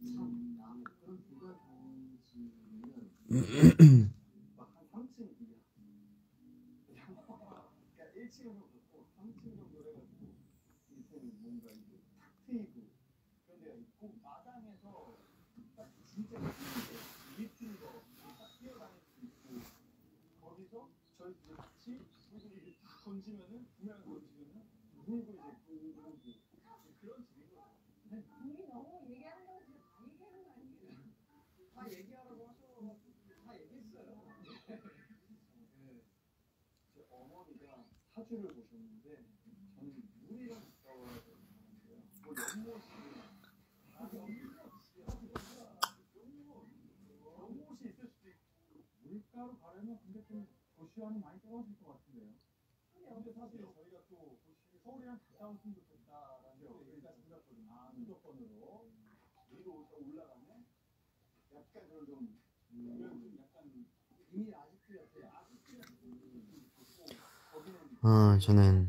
저는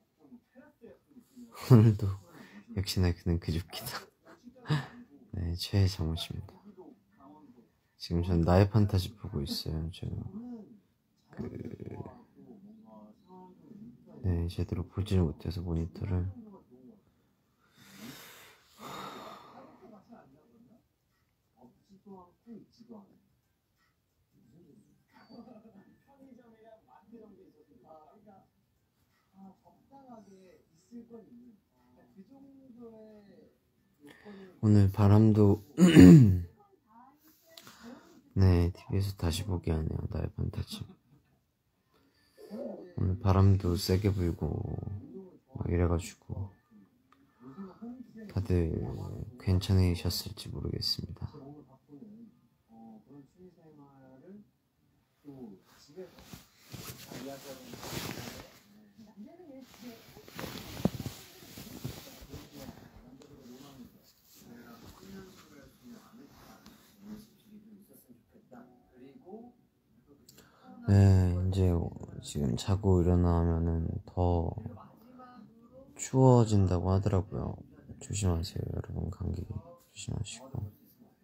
오늘도 역시나 그는 그줍기다. 네, 최애 잠옷입니다. 지금 전 나의 판타지 보고 있어요. 네, 제대로 보지를 못해서 모니터를. 오늘 바람도 네, TV에서 다시 보게 하네요. 나의 판타지. 오늘 바람도 세게 불고 막 이래가지고 다들 괜찮으셨을지 모르겠습니다. 네, 이제 지금 자고 일어나면은 더 추워진다고 하더라고요. 조심하세요, 여러분. 감기 조심하시고.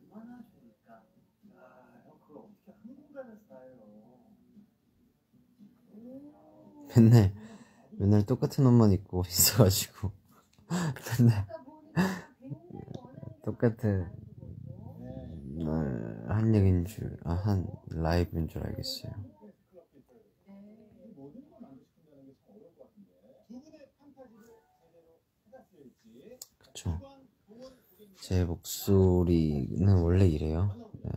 맨날 똑같은 옷만 입고 있어가지고 맨날 똑같은 한 얘기인 줄, 한 라이브인 줄 알겠어요. 그쵸. 제 목소리는 원래 이래요. 네.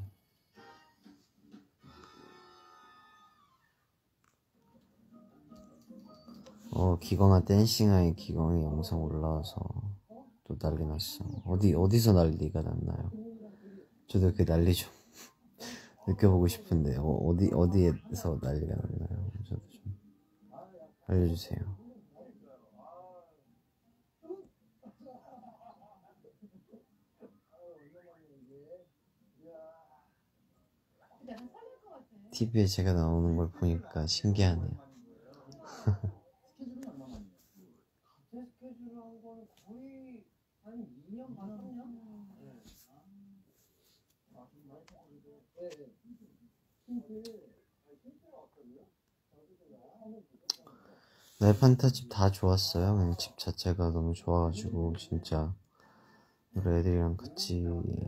기광아 댄싱아의 기광이 영상 올라와서 또 난리 났어. 어디서 난리가 났나요? 저도 그 난리 좀 느껴보고 싶은데 어디에서 난리가 났나요? 저도 좀 알려주세요. TV에 제가 나오는 걸 보니까 신기하네요. 네, 판타집 다 좋았어요. 그냥 집 자체가 너무 좋아가지고 진짜 우리 애들이랑 같이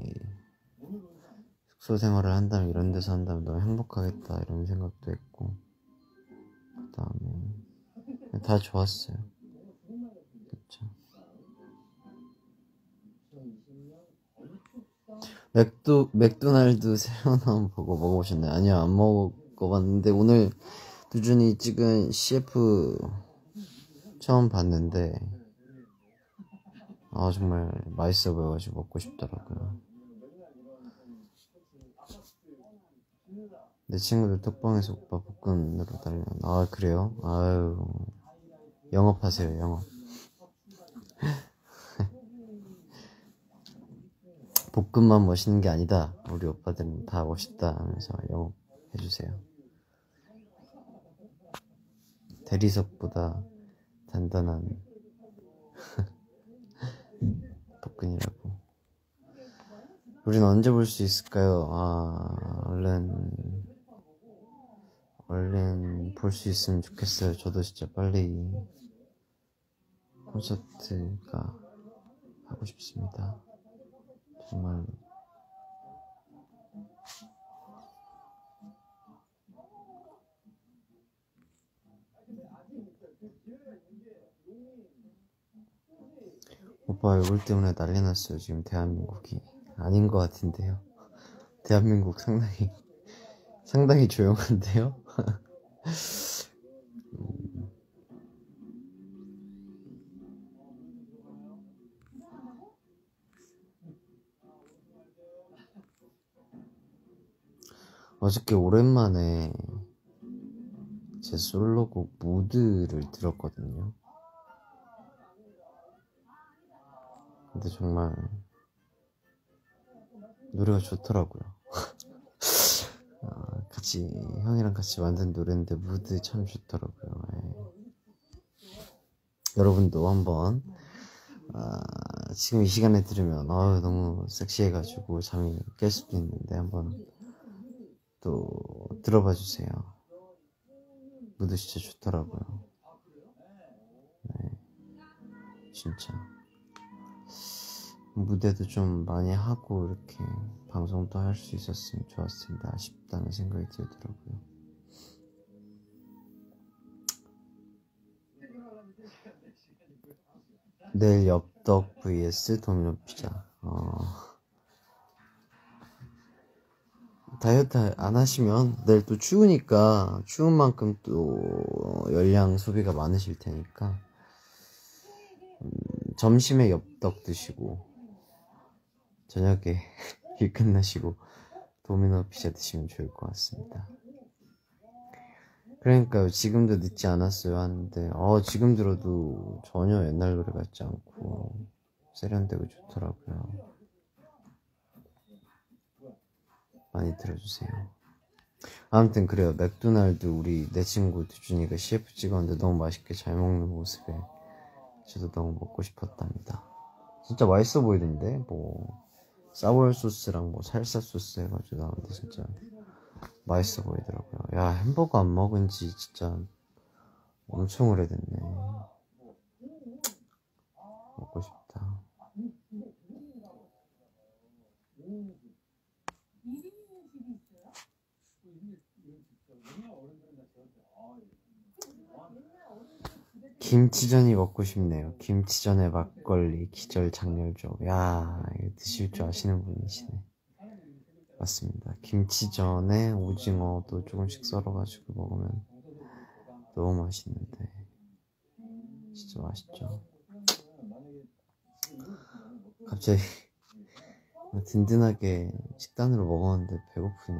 숙소 생활을 한다면, 이런 데서 한다면 너무 행복하겠다 이런 생각도 했고, 그 다음에 다 좋았어요. 그쵸. 맥도날드 새로 나온 버거 먹어보셨나요? 아니요, 안 먹어봤는데 오늘 두준이 찍은 CF 처음 봤는데 정말 맛있어 보여가지고 먹고 싶더라고요. 내 친구들 톡방에서 오빠 볶음으로 달려. 그래요? 아유, 영업하세요, 영업. 볶음만 멋있는 게 아니다, 우리 오빠들은 다 멋있다 하면서 영업해주세요. 대리석보다 단단한 볶음이라고. 우린 언제 볼 수 있을까요? 얼른 볼 수 있으면 좋겠어요. 저도 진짜 빨리 콘서트가 하고 싶습니다. 정말로. 오빠 얼굴 때문에 난리 났어요. 지금 대한민국이. 아닌 것 같은데요. 대한민국 상당히 조용한데요. 어저께 오랜만에 제 솔로곡 무드를 들었거든요. 근데 정말 노래가 좋더라고요. 형이랑 같이 만든 노래인데 무드 참 좋더라고요. 여러분도 한번 지금 이 시간에 들으면 너무 섹시해가지고 잠이 깰 수도 있는데 한번 또 들어봐 주세요. 무드 진짜 좋더라고요. 네, 진짜 무대도 좀 많이 하고 이렇게 방송도 할 수 있었으면 좋았습니다. 아쉽다는 생각이 들더라고요. 내일 엽떡 vs 도미노 피자. 다이어트 안 하시면 내일 또 추우니까 추운 만큼 또 열량 소비가 많으실 테니까 점심에 엽떡 드시고 저녁에 일 끝나시고 도미노 피자 드시면 좋을 것 같습니다. 그러니까요. 지금도 늦지 않았어요 하는데 지금 들어도 전혀 옛날 노래 같지 않고 세련되고 좋더라고요. 많이 들어주세요. 아무튼 그래요. 맥도날드 내 친구 두준이가 CF 찍었는데 너무 맛있게 잘 먹는 모습에 저도 너무 먹고 싶었답니다. 진짜 맛있어 보이던데 사워 소스랑 살사 소스 해가지고 나오는데 진짜 맛있어 보이더라고요. 야, 햄버거 안 먹은 지 진짜 엄청 오래됐네. 먹고 싶다. 김치전이 먹고 싶네요. 김치전에 막걸리, 기절 장렬조. 야, 이거 드실 줄 아시는 분이시네. 맞습니다. 김치전에 오징어도 조금씩 썰어가지고 먹으면 너무 맛있는데 진짜 맛있죠. 갑자기 든든하게 식단으로 먹었는데 배고프네요.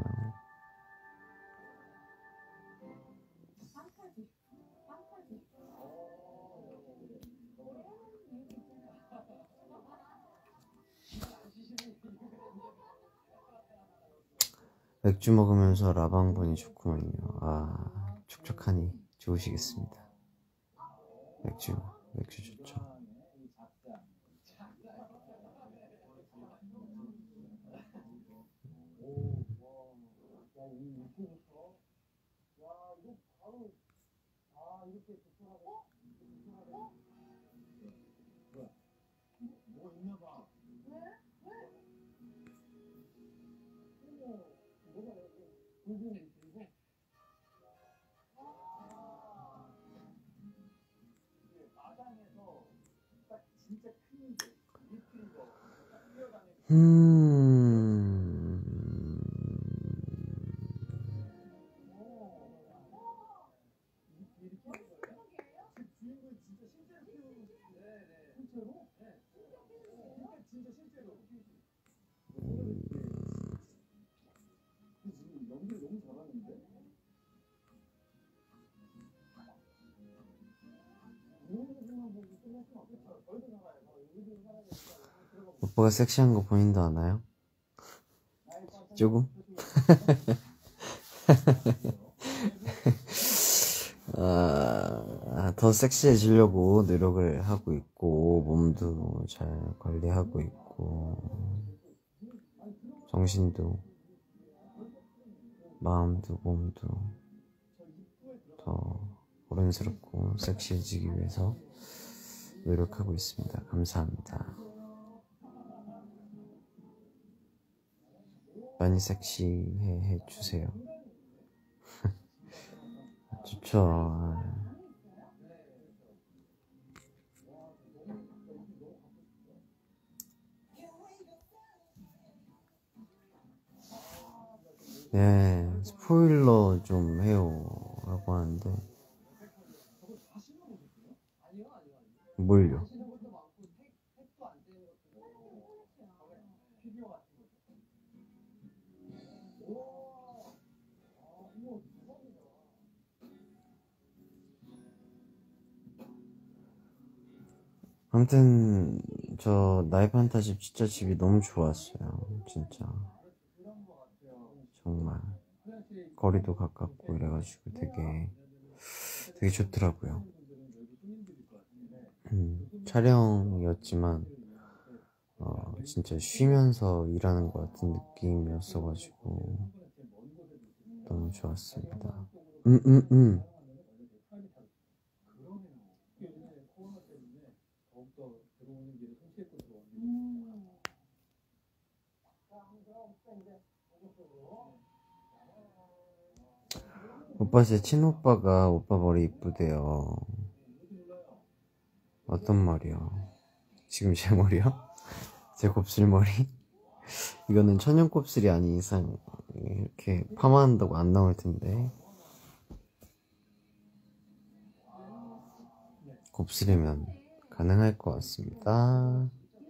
맥주 먹으면서 라방 보니 좋구만요. 촉촉하니 좋으시겠습니다. 맥주 좋죠. 오빠가 섹시한 거 본인도 아나요? 조금? 더 섹시해지려고 노력을 하고 있고 몸도 잘 관리하고 있고 정신도 마음도 몸도 더 어른스럽고 섹시해지기 위해서 노력하고 있습니다. 감사합니다. 많이 섹시해 주세요. 좋죠. 네, 스포일러 좀 해요 라고 하는데 뭘요? 아무튼 저 나의 판타집 진짜 집이 너무 좋았어요. 진짜 정말 거리도 가깝고 이래가지고 되게 좋더라고요. 촬영이었지만 진짜 쉬면서 일하는 것 같은 느낌이었어가지고 너무 좋았습니다. 오빠 제 친오빠가 오빠 머리 이쁘대요. 어떤 머리요? 지금 제 머리요? 제 곱슬머리? 이거는 천연 곱슬이 아닌 이상 이렇게 파마한다고 안 나올 텐데 곱슬이면 가능할 것 같습니다.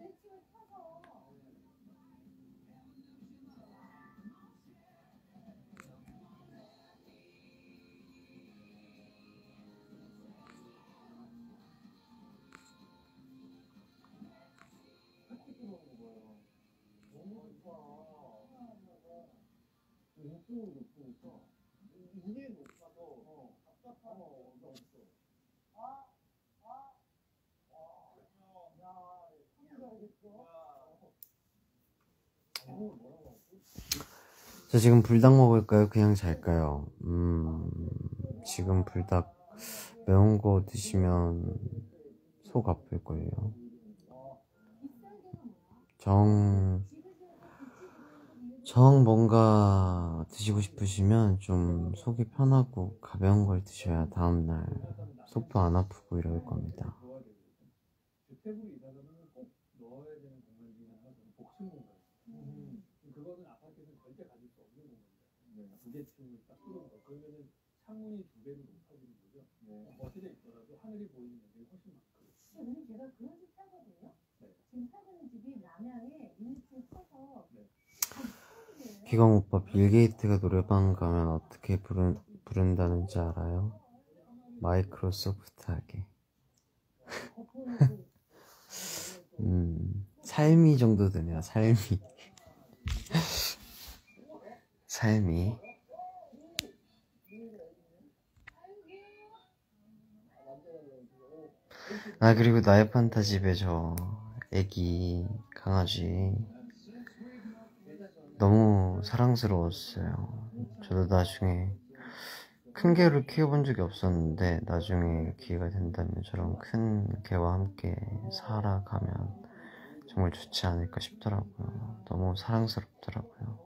저 지금 불닭 먹을까요? 그냥 잘까요? 지금 불닭 매운 거 드시면 속 아플걸요. 정 뭔가 드시고 싶으시면 좀 속이 편하고 가벼운 걸 드셔야 다음날 속도 안 아프고 이럴 겁니다. 기광 오빠 빌 게이트가 노래방 가면 어떻게 부른다는지 알아요? 마이크로소프트하게. 삶이 정도 되네요. 삶이. 아, 그리고 나의 판타집에 저 애기 강아지 너무 사랑스러웠어요. 저도 나중에 큰 개를 키워본 적이 없었는데 나중에 기회가 된다면 저런 큰 개와 함께 살아가면 정말 좋지 않을까 싶더라고요. 너무 사랑스럽더라고요.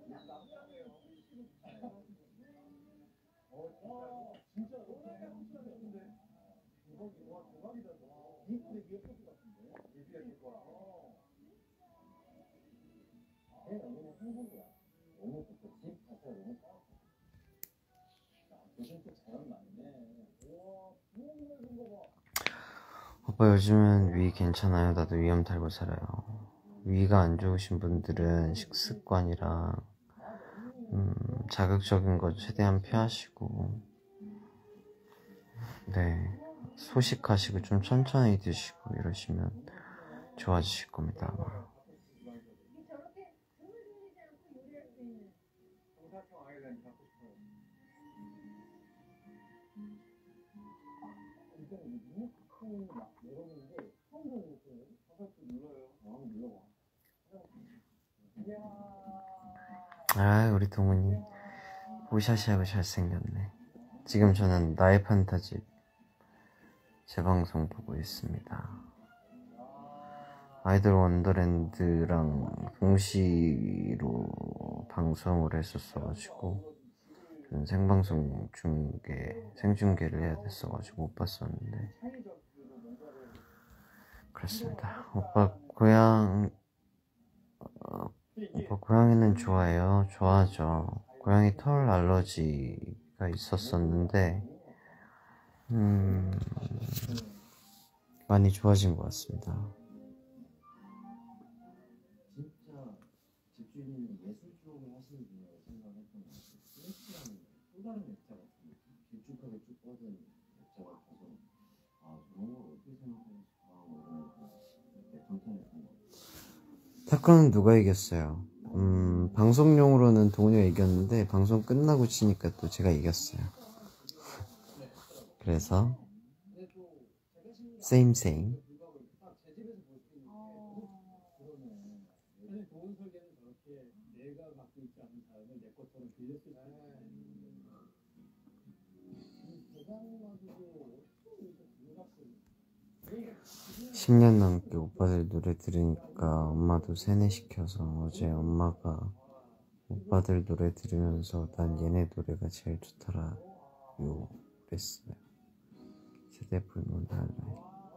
오빠 요즘은 위 괜찮아요? 나도 위염 달고 살아요. 위가 안 좋으신 분들은 식습관이랑 자극적인 거 최대한 피하시고 네 소식하시고 좀 천천히 드시고 이러시면 좋아지실 겁니다 아마. 아, 우리 동훈이 보샤시하고 잘생겼네. 지금 저는 나의 판타지 재방송 보고 있습니다. 아이돌 원더랜드랑 동시로 방송을 했었어가지고 저는 생중계를 해야 됐어가지고 못 봤었는데 그렇습니다. 오빠 고양이는 좋아해요. 좋아하죠. 고양이 털 알러지가 있었었는데 많이 좋아진 것 같습니다. 탁구는 누가 이겼어요? 방송용으로는 동훈이가 이겼는데 방송 끝나고 치니까 또 제가 이겼어요. 그래서 same. (10년) 넘게 오빠들 노래 들으니까 엄마도 세뇌시켜서 어제 엄마가 오빠들 노래 들으면서 난 얘네 노래가 제일 좋더라요 그랬어요. 세대 불문 할래.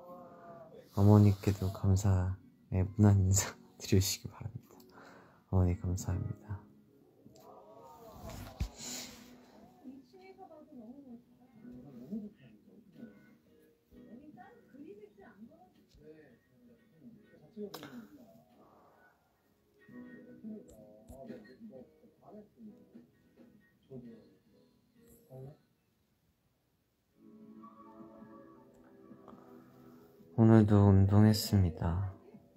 어머니께도 감사의 문안 인사 드리시기 바랍니다. 어머니 감사합니다. 오늘도 운동했습니다.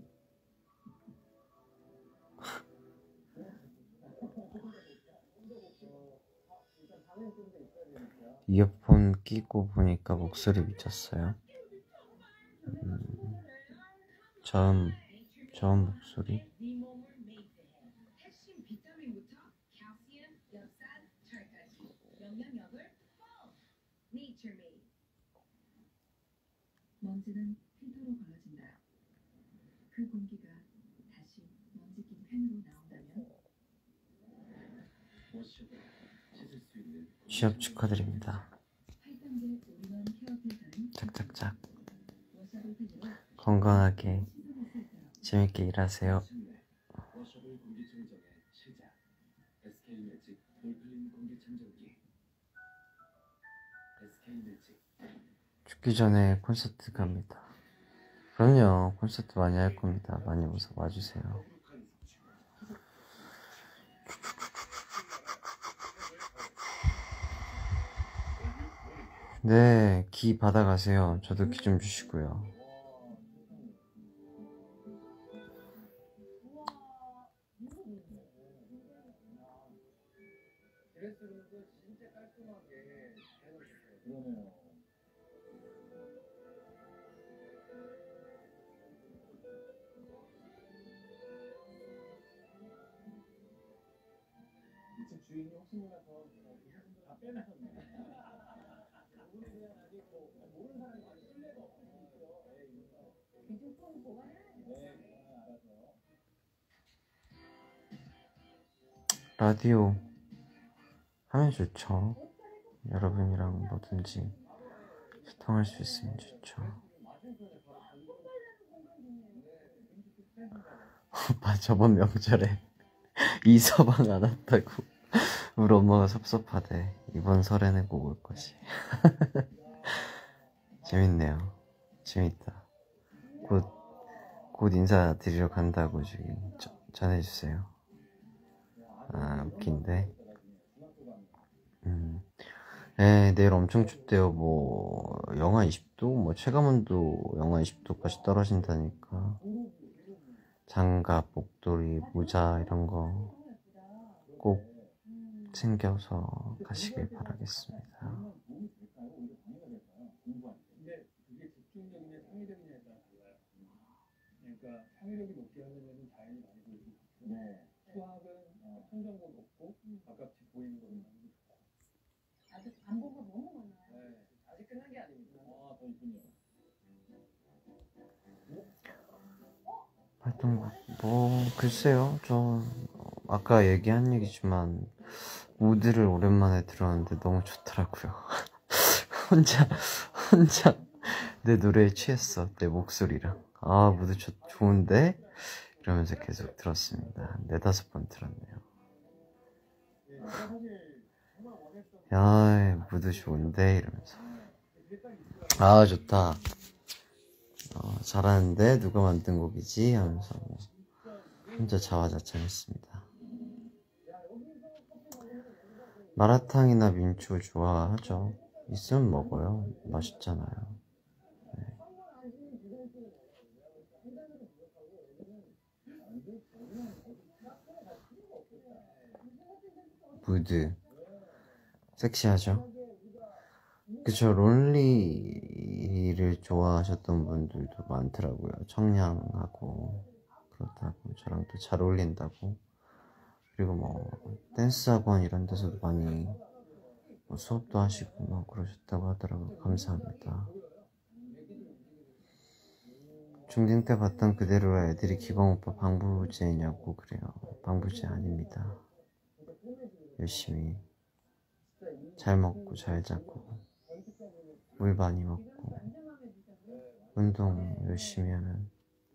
이어폰 끼고 보니까 목소리 미쳤어요. 처음 목소리. 먼지는 필터로 걸러진다. 그 공기가 다시 먼지 낀 팬으로 나온다면 취업 축하드립니다. 짝짝짝. 건강하게 재밌게 일하세요. 죽기 전에 콘서트 갑니다. 그럼요, 콘서트 많이 할 겁니다. 많이 와주세요. 네, 기 받아가세요. 저도 기 좀 주시고요. 주인이 혹시 몰라서 다 빼놨었네. 모르는 사람이 많이 신뢰가 없을 수 있어. 귀중품 보관해. 네, 알아서. 라디오 하면 좋죠. 여러분이랑 뭐든지 소통할 수 있으면 좋죠. 오빠 저번 명절에 이서방 안 왔다고 우리 엄마가 섭섭하대. 이번 설에는 꼭 올 거지. 재밌네요. 재밌다. 곧 인사드리러 간다고 지금 전해주세요. 아, 웃긴데. 네, 내일 엄청 춥대요. 뭐 영하 20도? 뭐 체감온도 영하 20도까지 떨어진다니까. 장갑, 목도리, 모자 이런 거 꼭 챙겨서 가시길 바라겠습니다. 근데 그게 집중력이냐 창의력이냐에 따라 달라요. 그러니까 창의력이 높게 하려면 자연이 많이 보이고, 수학은 천정고 높고 글쎄요, 저 아까 얘기한 얘기지만 우드를 오랜만에 들었는데 너무 좋더라고요. 혼자 혼자 내 노래에 취했어. 내 목소리랑. 아, 무드 좋은데? 이러면서 계속 들었습니다. 4-5번 들었네요. 야, 무드 좋은데? 이러면서. 아, 좋다. 잘하는데? 누가 만든 곡이지? 하면서 혼자 자화자찬했습니다. 마라탕이나 민초 좋아하죠? 있으면 먹어요. 맛있잖아요. 무드 섹시하죠? 그쵸. 론리를 좋아하셨던 분들도 많더라고요. 청량하고 그렇다고 저랑 또 잘 어울린다고. 그리고 뭐 댄스 학원 이런 데서도 많이 뭐 수업도 하시고 뭐 그러셨다고 하더라고요. 감사합니다. 중딩 때 봤던 그대로 애들이 기광 오빠 방부제냐고. 그래요. 방부제 아닙니다. 열심히 잘 먹고 잘 자고 물 많이 먹고 운동 열심히 하면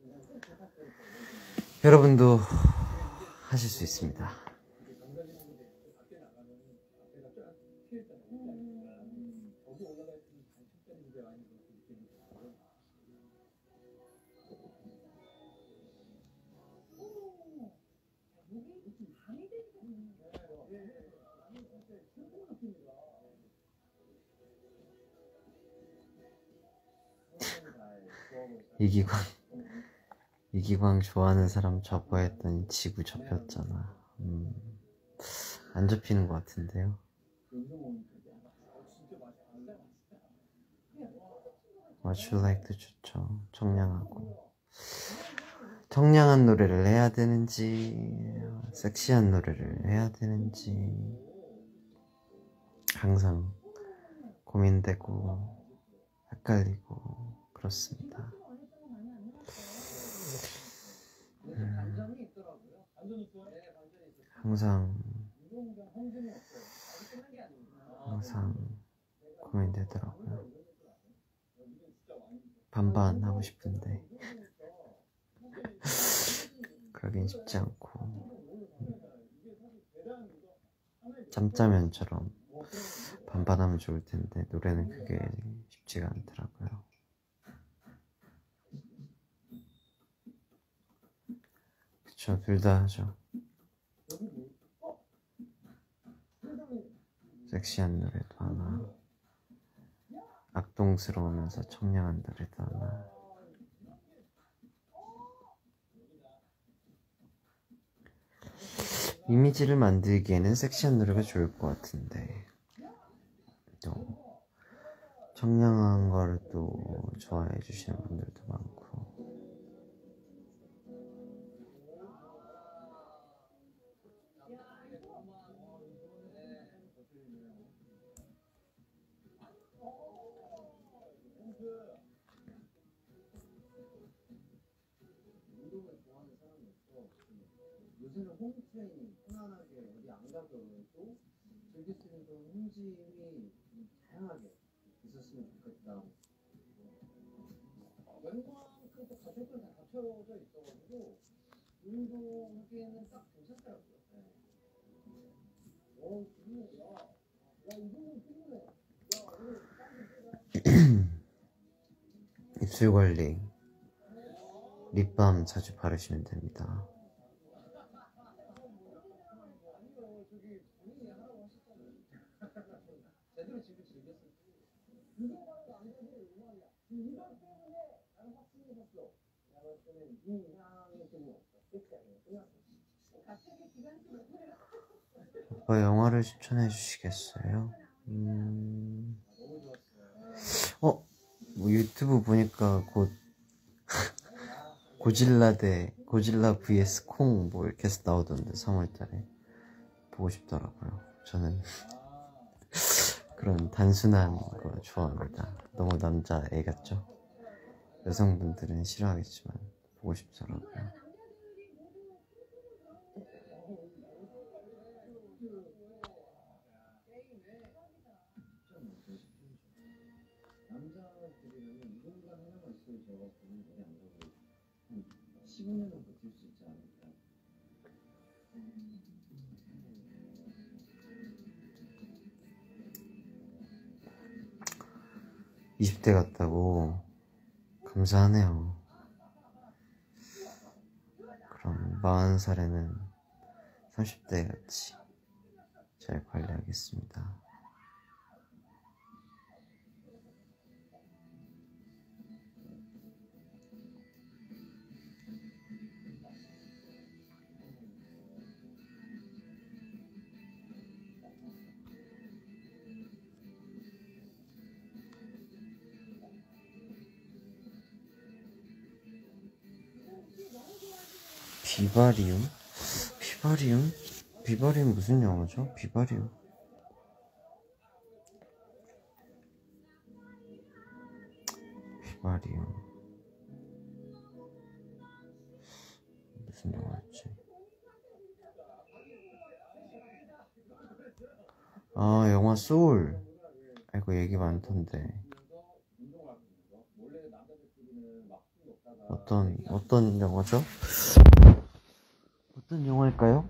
여러분도 하실 수 있습니다. 이기광 좋아하는 사람 접어했더니 지구 접혔잖아. 안 접히는 것 같은데요. What you like도 좋죠. 청량한 노래를 해야 되는지 섹시한 노래를 해야 되는지 항상 고민되고 헷갈리고 그렇습니다. 항상 고민되더라고요. 반반 하고 싶은데 그러긴 쉽지 않고 짬짜면처럼 반반하면 좋을 텐데 노래는 그게 쉽지가 않더라고요. 그쵸, 둘 다 하죠. 섹시한 노래도 하나, 악동스러우면서 청량한 노래도 하나. 이미지를 만들기에는 섹시한 노래가 좋을 것 같은데 또 청량한 거를 또 좋아해 주시는 분들도 많고. 요새는 홈트레이닝 편안하게 어디 안 가더라도 즐길 수 있는 그런 홈짐이 다양하게 있었으면 좋겠다. 웬만큼 또 가족들 다 갖춰져 있어가지고 운동하기에는 딱 괜찮더라고요. 입술 관리 립밤 자주 바르시면 됩니다. 오빠 영화를 추천해 주시겠어요? 뭐 유튜브 보니까 곧 고질라 vs 콩 뭐 이렇게 해서 나오던데 3월달에 보고 싶더라고요. 저는 그런 단순한 거 좋아합니다. 너무 남자애 같죠? 여성분들은 싫어하겠지만 보고 싶더라고요. 15년은 버틸 수 있지 않을까. 20대 같다고? 감사하네요. 그럼 40살에는 30대 같이 잘 관리하겠습니다. 비바리움? 비바리움? 비바리움 무슨 영어죠? 비바리움. 비바리움 무슨 영어였지? 아, 영화 소울. 아이고, 얘기 많던데. 어떤 영화죠? 어떤 영화일까요?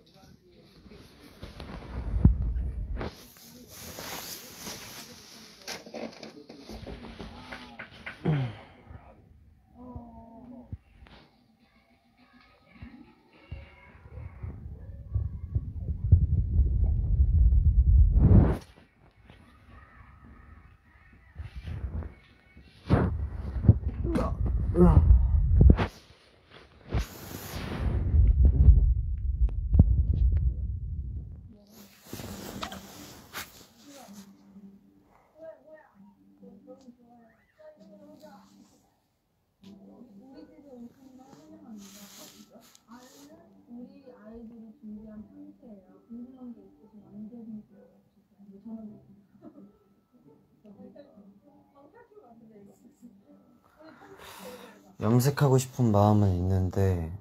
염색하고 싶은 마음은 있는데,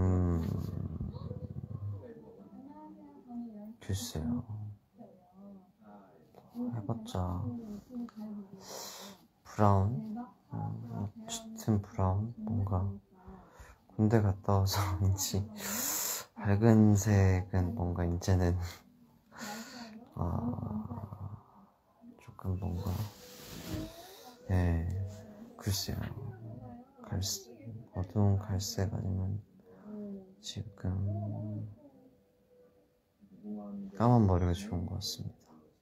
글쎄요. 해봤자, 브라운? 짙은 브라운? 뭔가, 군대 갔다 와서 왠지, 밝은 색은 뭔가 이제는, 조금 뭔가, 글쎄요. 어두운 갈색 아니면 지금 까만 머리가 좋은 것 같습니다.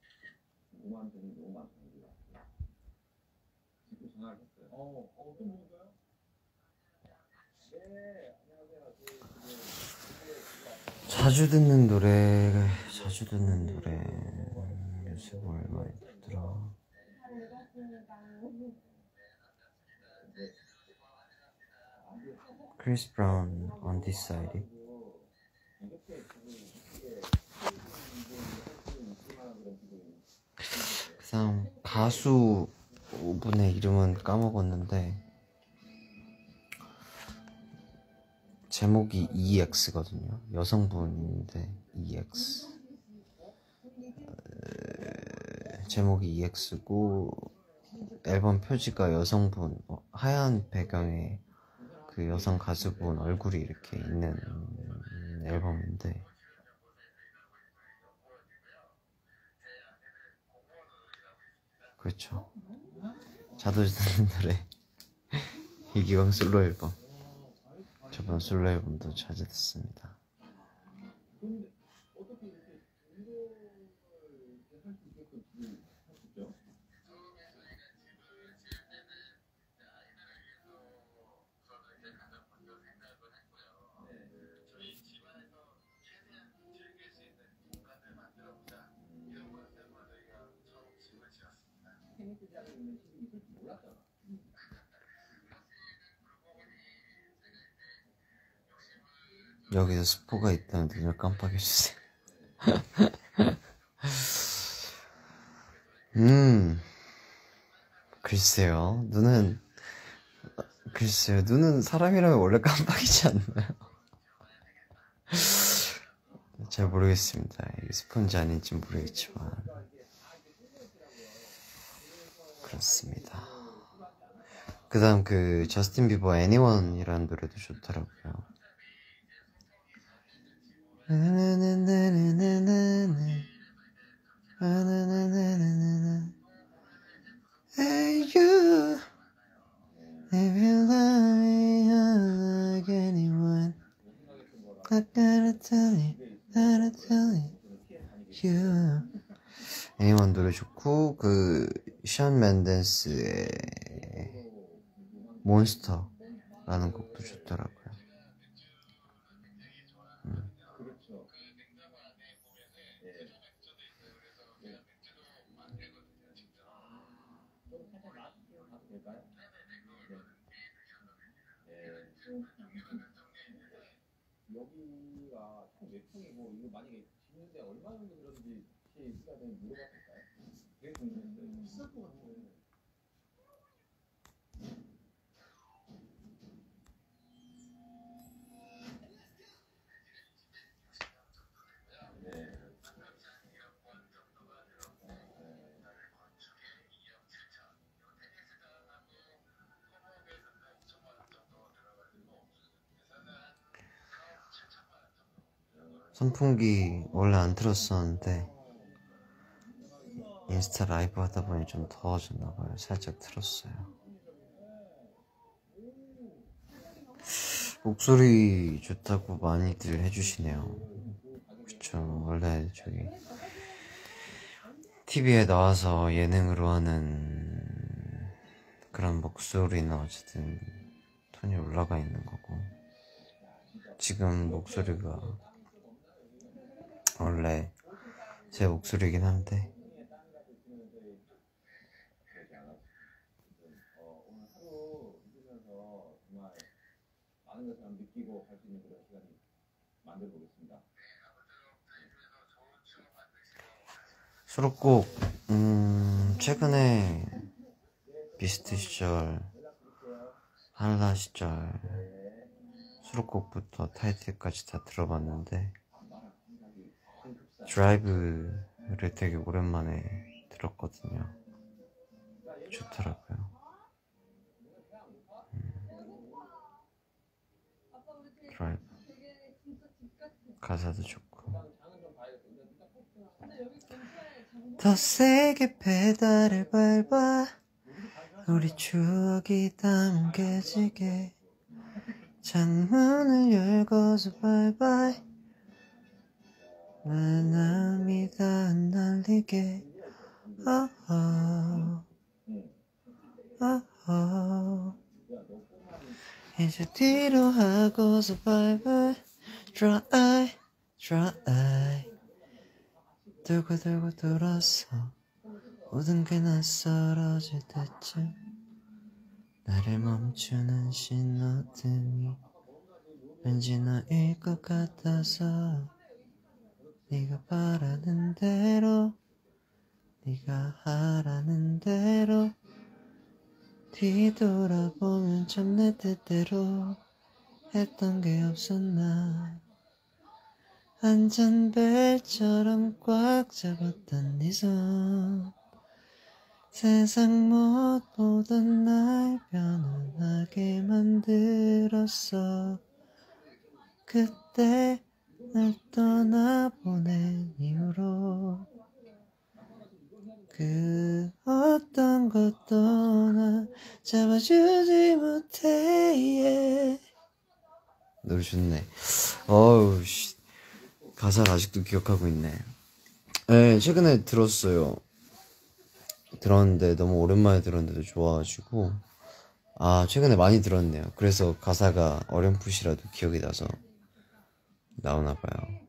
자주 듣는 노래 요새 뭘 많이 듣더라. 크리스 브라운 On This Side. 그 사람 가수 분의 이름은 까먹었는데 제목이 EX거든요. 여성분인데 EX. 제목이 EX고 앨범 표지가 여성분 하얀 배경에 그 여성 가수분 얼굴이 이렇게 있는 앨범인데 그렇죠. 자주 듣는 노래 이기광 솔로 앨범. 저번 솔로 앨범도 자주 듣습니다. 여기서 스포가 있다면 눈을 깜빡여주세요. 글쎄요, 눈은 사람이라면 원래 깜빡이지 않나요? 잘 모르겠습니다. 이게 스포인지 아닌지 모르겠지만 그렇습니다. 그 다음 그 저스틴 비버 애니원이라는 노래도 좋더라고요. Hey you, if you love me like anyone, I gotta tell you. 애니원 노래 좋고 그 션 맨데스의 몬스터라는 곡도 좋더라고요. 여기가 총 몇 평이고 이거 만약에 짓는데 얼마 정도 들었는지 시간에 물어봐도 될까요? 되게 궁금했어요. 비쌀 것 같아요. 선풍기 원래 안 틀었었는데 인스타 라이브 하다 보니 좀 더워졌나봐요. 살짝 틀었어요. 목소리 좋다고 많이들 해주시네요. 그쵸. 원래 저기 TV에 나와서 예능으로 하는 그런 목소리는 어쨌든 톤이 올라가 있는 거고, 지금 목소리가 원래 제 목소리긴 한데 오늘 하루 있으면서 정말 많은 것을 느끼고 갈 수 있는 그런 시간이 만들어 보겠습니다. 수록곡 최근에 비스트 시절, 한라 시절 수록곡부터 타이틀까지 다 들어봤는데 드라이브를 되게 오랜만에 들었거든요. 좋더라고요. 드라이브 가사도 좋고. 더 세게 페달을 밟아 우리 추억이 담겨지게, 창문을 열고서 바이바이 마음이 다 날리게. 이제 뒤로 하고서 바이바이 try 돌고 돌아서 모든 게 낯설어질 때쯤 나를 멈추는 신호등이 왠지 너일 것 같아서 네가 바라는 대로 네가 하라는 대로 뒤돌아보면 참 내 뜻대로 했던 게 없었나. 안전벨처럼 꽉 잡았던 네 손, 세상 못 보던 날 변하게 만들었어. 그때 날 떠나보낸 이후로 그 어떤 것도 나 잡아주지 못해. yeah. 노래 좋네. 어우 씨, 가사를 아직도 기억하고 있네. 네, 최근에 들었어요. 들었는데 너무 오랜만에 들었는데도 좋아가지고, 아 최근에 많이 들었네요. 그래서 가사가 어렴풋이라도 기억이 나서 나오나봐요.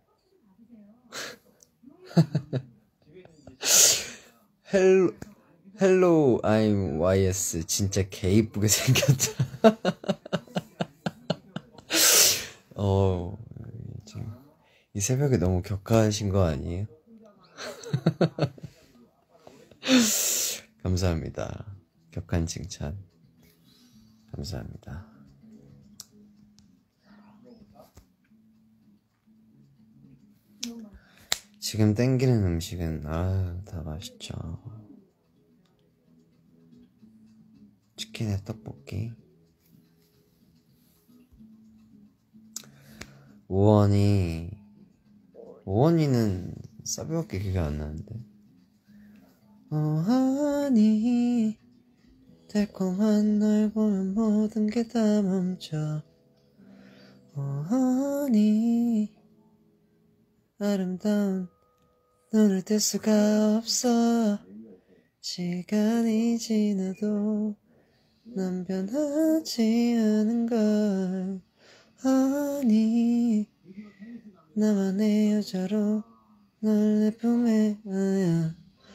헬로 I'm YS 진짜 개 이쁘게 생겼다. 지금 이 새벽에 너무 격하신 거 아니에요? 감사합니다. 격한 칭찬 감사합니다. 지금 땡기는 음식은 다 맛있죠. 치킨에 떡볶이. 오원이는 사비밖에 기억이 안 나는데. 오원이 달콤한 널 보면 모든 게 다 멈춰. 오원이 아름다운 눈을 뗄 수가 없어. 시간이 지나도 난 변하지 않은 걸. 아니 나만의 여자로 널 내 품에 안아.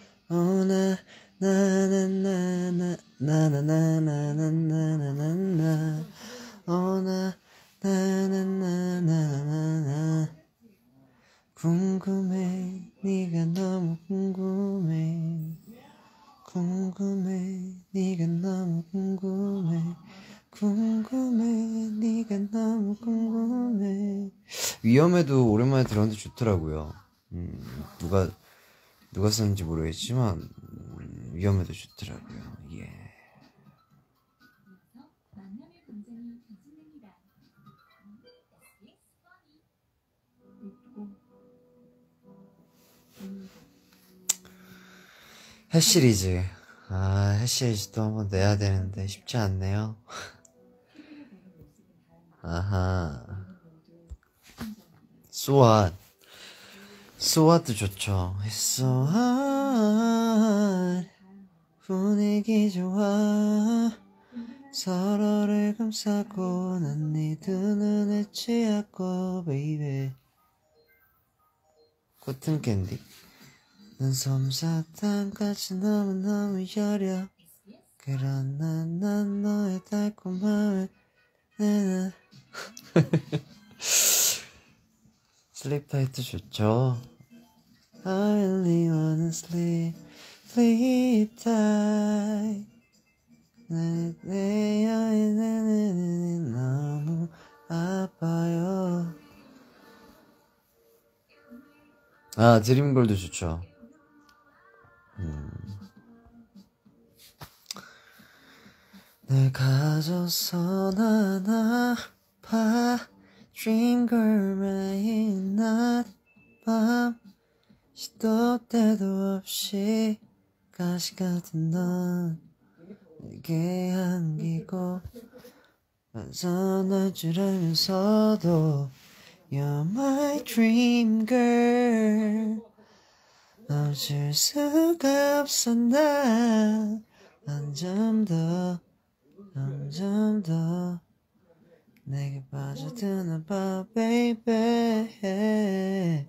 나나나나나나나나나나나나나 나나나나나나나. 궁금해 네가 너무 궁금해. 궁금해 네가 너무 궁금해. 궁금해 네가 너무 궁금해. 위험해도 오랜만에 들었는데 좋더라고요. 누가 썼는지 모르겠지만 위험해도 좋더라고요. 예. 해시리즈. 해시리즈도 한번 내야 되는데 쉽지 않네요. 아하. 소아도 좋죠. 소아 분위기 좋아. 서로를 감싸고 난 네 두 눈에 취했고 베이베. 코튼 캔디. 난 솜사탕까지 너무너무 여려. 그런 난 너의 달콤함에 내는 슬립 타이트 좋죠. I really wanna sleep tight. 내 여인은 너무 아파요. 드림걸도 좋죠. 날 가져서 난 아파. Dreamgirl 매일 낮 밤 시도 때도 없이 가시 같은 넌 내게 안기고 벗어날 줄 알면서도 You're my dream girl. 놓칠 수가 없어 난 점점 더 내게 빠져드나 봐 baby.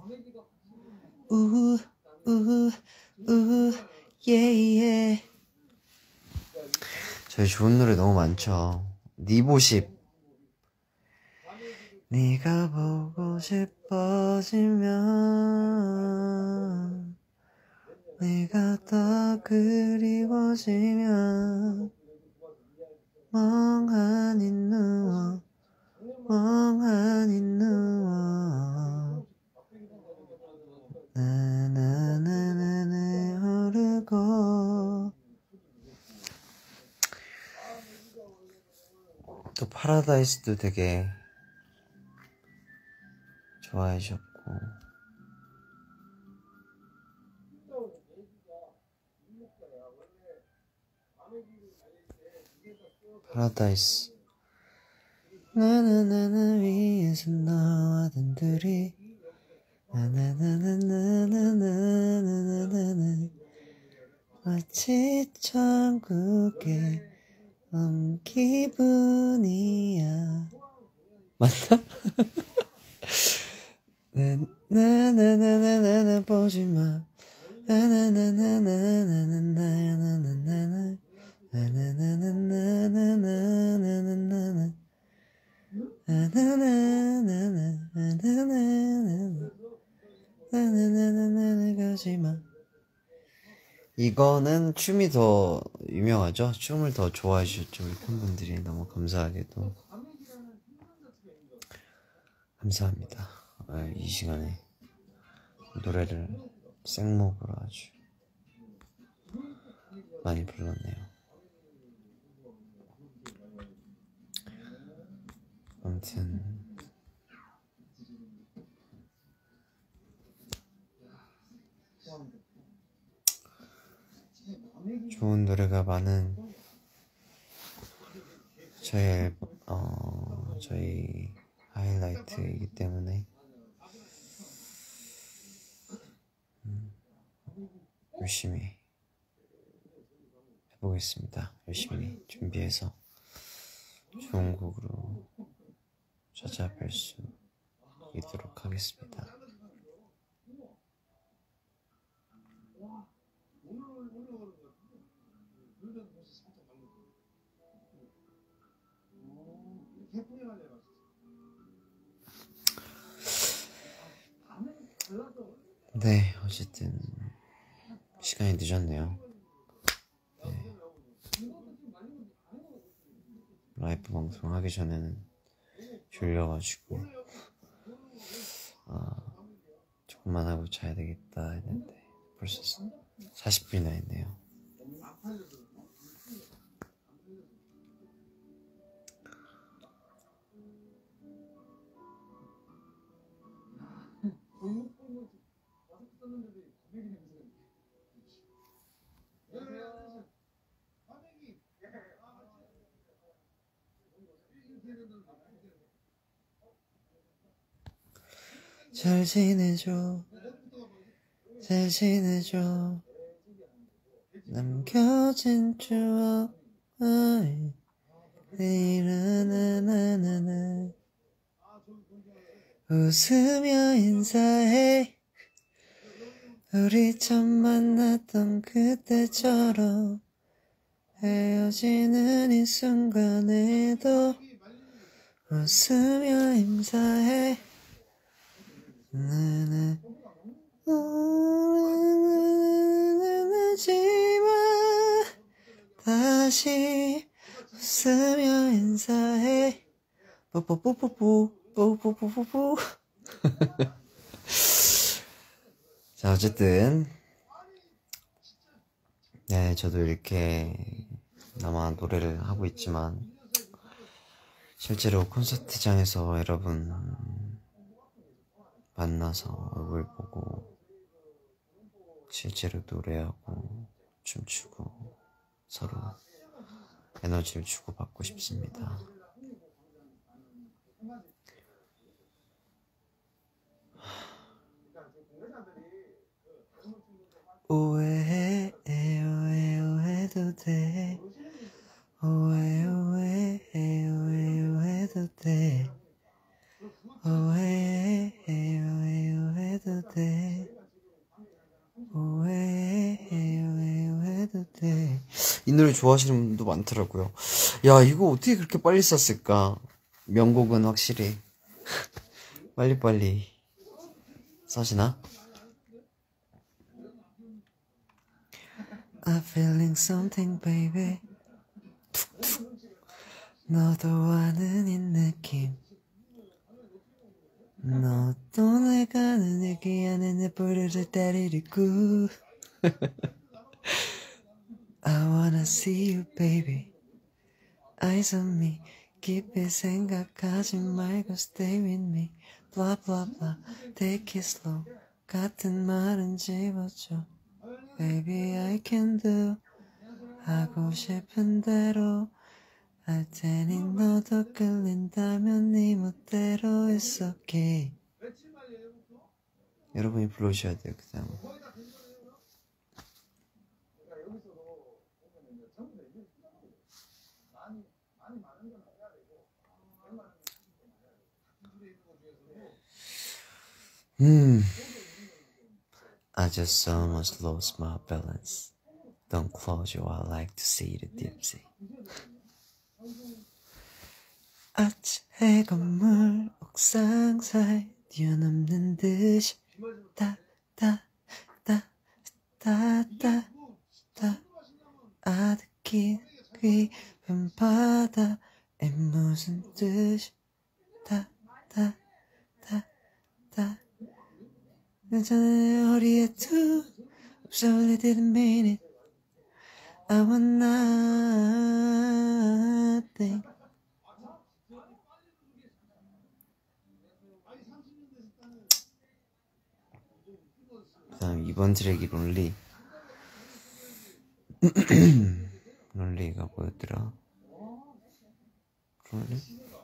yeah. 저희 좋은 노래 너무 많죠. 니보십. 네가 보고 싶어지면 네가 더 그리워지면 멍하니 누워 나나나나나 흐르고. 또 파라다이스도 되게 좋아해 주셨고. 파라다이스. 나나나나 위에서 너와 단둘이 나나나나나나나나나나 마치 천국에 온 기분이야. 맞나? 나나나나나나 보지마. 나나나나나나나나나나나나 나나나나나나나나나나 나나나나나나나나나 가지마. 이거는 춤이 더 유명하죠? 춤을 더 좋아해 주셨죠, 우리 팬분들이. 너무 감사하게도. 감사합니다. 이 시간에 노래를 생목으로 아주 많이 불렀네요. 아무튼 좋은 노래가 많은 저희 하이라이트이기 때문에 열심히 해보겠습니다. 열심히 준비해서 좋은 곡으로 찾아뵐 수 있도록 하겠습니다. 네, 어쨌든 시간이 늦었네요. 네. 라이브 방송 하기 전에는 졸려가지고 조금만 하고 자야 되겠다 했는데 벌써 40분이나 했네요. 잘 지내줘, 잘 지내줘. 남겨진 추억 나나나나나 웃으며 인사해. 우리 처음 만났던 그때처럼 헤어지는 이 순간에도 웃으며 인사해. 나나 하지마 다시 웃으며 인사해. 뽀뽀뽀뽀뽀. 자, 어쨌든 네, 저도 이렇게 나마 노래를 하고 있지만 실제로 콘서트장에서 여러분 만나서 얼굴 보고 실제로 노래하고 춤추고 서로 에너지를 주고받고 싶습니다. 오해해도 돼. 오해해도 돼. 오해해도 돼. 오해해도 돼. 이 노래 좋아하시는 분도 많더라고요. 야, 이거 어떻게 그렇게 빨리 썼을까? 명곡은 확실히 빨리빨리 써지나? I'm feeling something, baby. 툭툭. 너도 아는 이 느낌. 너도 내가 아는 얘기 안에 내 부르를 때리고. I wanna see you, baby. Eyes on me. 깊이 생각하지 말고 stay with me. Blah blah blah. Take it slow. 같은 말은 집어줘. Baby, I can do. 하고 싶은 대로 할 테니 너도 끌린다면 네 멋대로 it's okay. 여러분이 불러주셔야 돼요, 그 다음. I just almost lost my balance. Don't close your eye, I like to see the deep sea. 아침의 건물 옥상 사이 뛰어넘는 듯이 아득히 깊은 바다에 무슨 뜻이 내 허리에 툭 So I didn't mean it. I want nothing. 이번 트랙이 론리. 론리가 뭐였더라? 론리?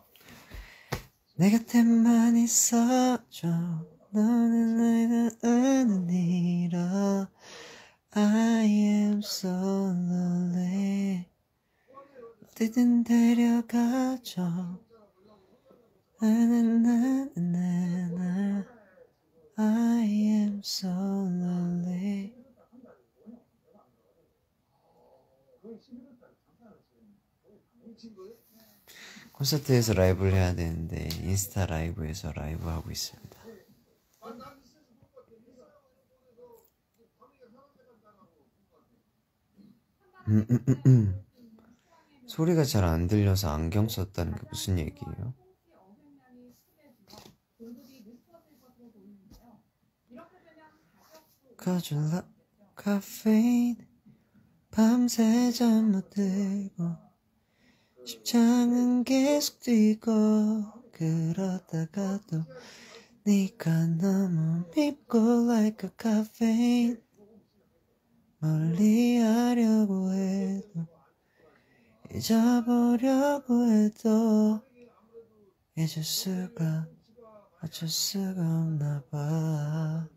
내 곁에만 있어줘. 너는 내가 아는 이라. I am so lonely. 어디든 데려가줘. 나나나나나. I am so lonely. 콘서트에서 라이브를 해야 되는데 인스타 라이브에서 라이브 하고 있습니다. 소리가 잘 안 들려서 안경 썼다는 게 무슨 얘기예요? 가줄라 카페인 밤새 잠 못 들고 심장은 계속 뛰고 그러다가도 네가 너무 밉고 like a caffeine 멀리 하려고 해도 잊어보려고 해도 잊을 수가 어쩔 수가 없나 봐.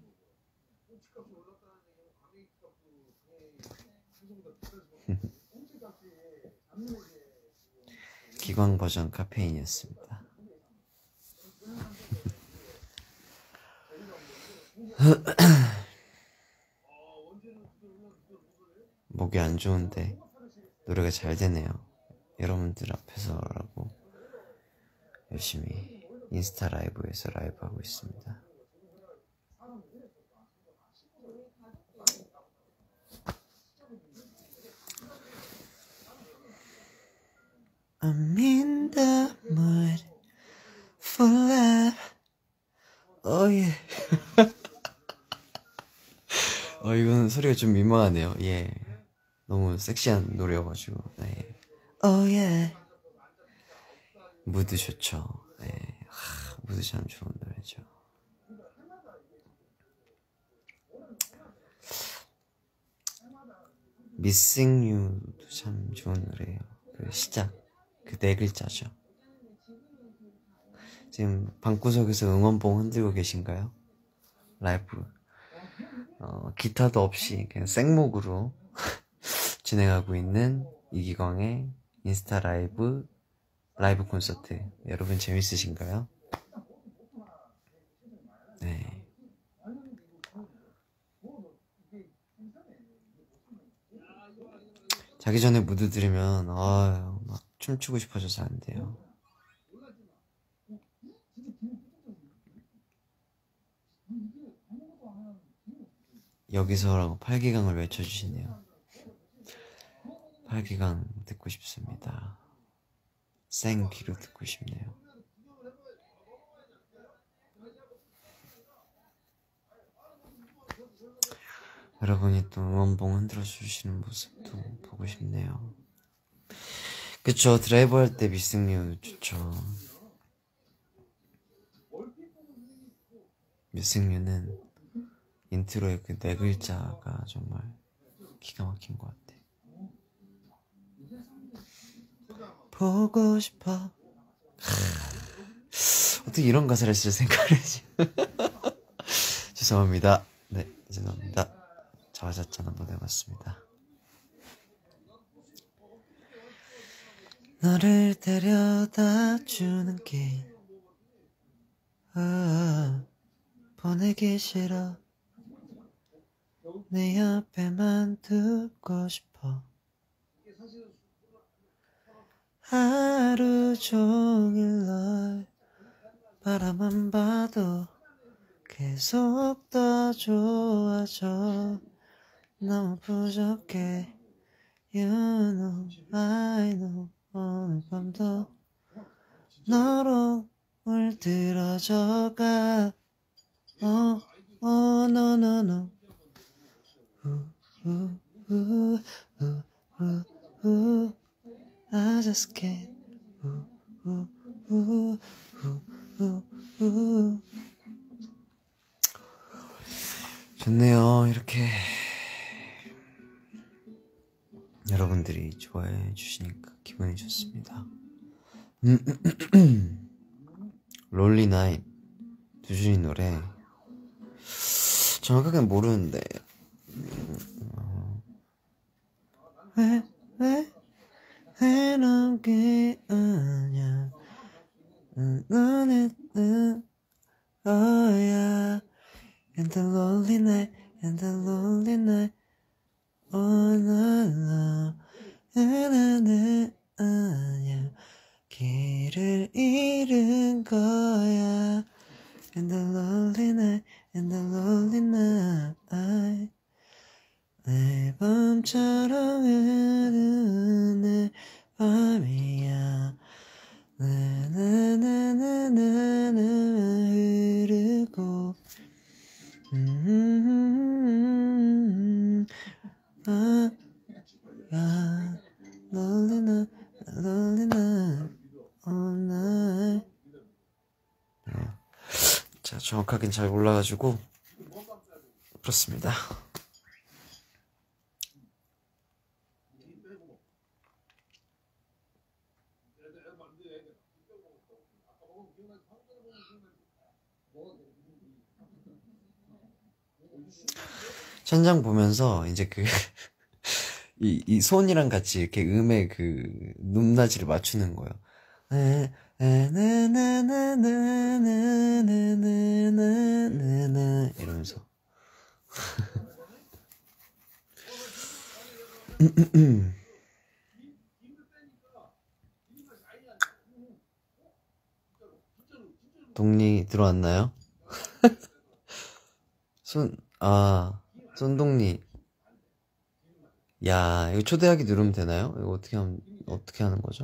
기광 버전 카페인이었습니다. 목이 안 좋은데 노래가 잘 되네요. 여러분들 앞에서라고 열심히 인스타 라이브에서 라이브 하고 있습니다. I'm in the mood for love. Oh yeah. 이건 소리가 좀 민망하네요. 예. 너무 섹시한 노래여가지고. 네. Oh yeah. 무드 좋죠. 네. 무드 참 좋은 노래죠. Missing You도 참 좋은 노래예요. 그 시작. 그 네 글자죠. 지금 방구석에서 응원봉 흔들고 계신가요? 라이브 기타도 없이 그냥 생목으로 진행하고 있는 이기광의 인스타 라이브 콘서트. 여러분 재밌으신가요? 네. 자기 전에 무드 들으면 막 춤추고 싶어져서 안 돼요. 여기서라고 8기강을 외쳐주시네요. 8기강 듣고 싶습니다. 생귀로 듣고 싶네요. 여러분이 또 응원봉 흔들어주시는 모습도 보고 싶네요. 그쵸, 드라이브 할 때 미승류 좋죠. 미승류는 인트로의 그 네 글자가 정말 기가 막힌 것 같아. 보고 싶어. 어떻게 이런 가사를 쓸 생각을 했지? 죄송합니다. 네, 죄송합니다. 자화자찬 한번 해봤습니다. 너를 데려다 주는 길 보내기 싫어. 내 옆에만 두고 싶어. 하루 종일 널 바라만 봐도 계속 더 좋아져. 너무 부족해. You know, I know. 오늘 밤도 너로 물들어져가. no, no, no. I just can't. 좋네요. 이렇게 여러분들이 좋아해 주시니까 기분이 좋습니다. 롤리 나잇 두준이 노래 정확하게 모르는데 왜 너게 아냐 너는 oh yeah and the lonely night oh no 나는 아냐 길을 잃은 거야 and the lonely night 내 밤처럼 흐르는 밤이야 나나나나나나 흐르고 lonely night all night. 제가 정확하긴 잘 몰라가지고 그렇습니다. 천장 보면서 이제 이 손이랑 같이 이렇게 음의 그 높낮이를 맞추는 거예요. 이러면서. 동리 들어왔나요? 손동리. 야, 이거 초대하기 누르면 되나요? 이거 어떻게 하는 거죠?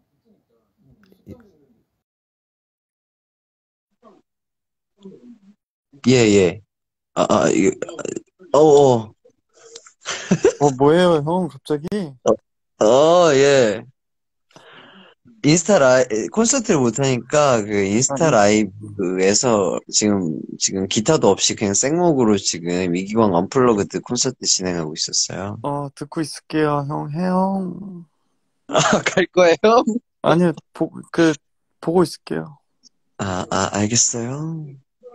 예. 이거, 뭐예요, 형, 갑자기? 예. 인스타 콘서트를 못하니까 그 인스타 라이브에서 지금 기타도 없이 그냥 생목으로 지금 이기광 언플러그드 콘서트 진행하고 있었어요. 듣고 있을게요, 형, 해요. 갈 거예요? 아니요, 보고 있을게요. 알겠어요.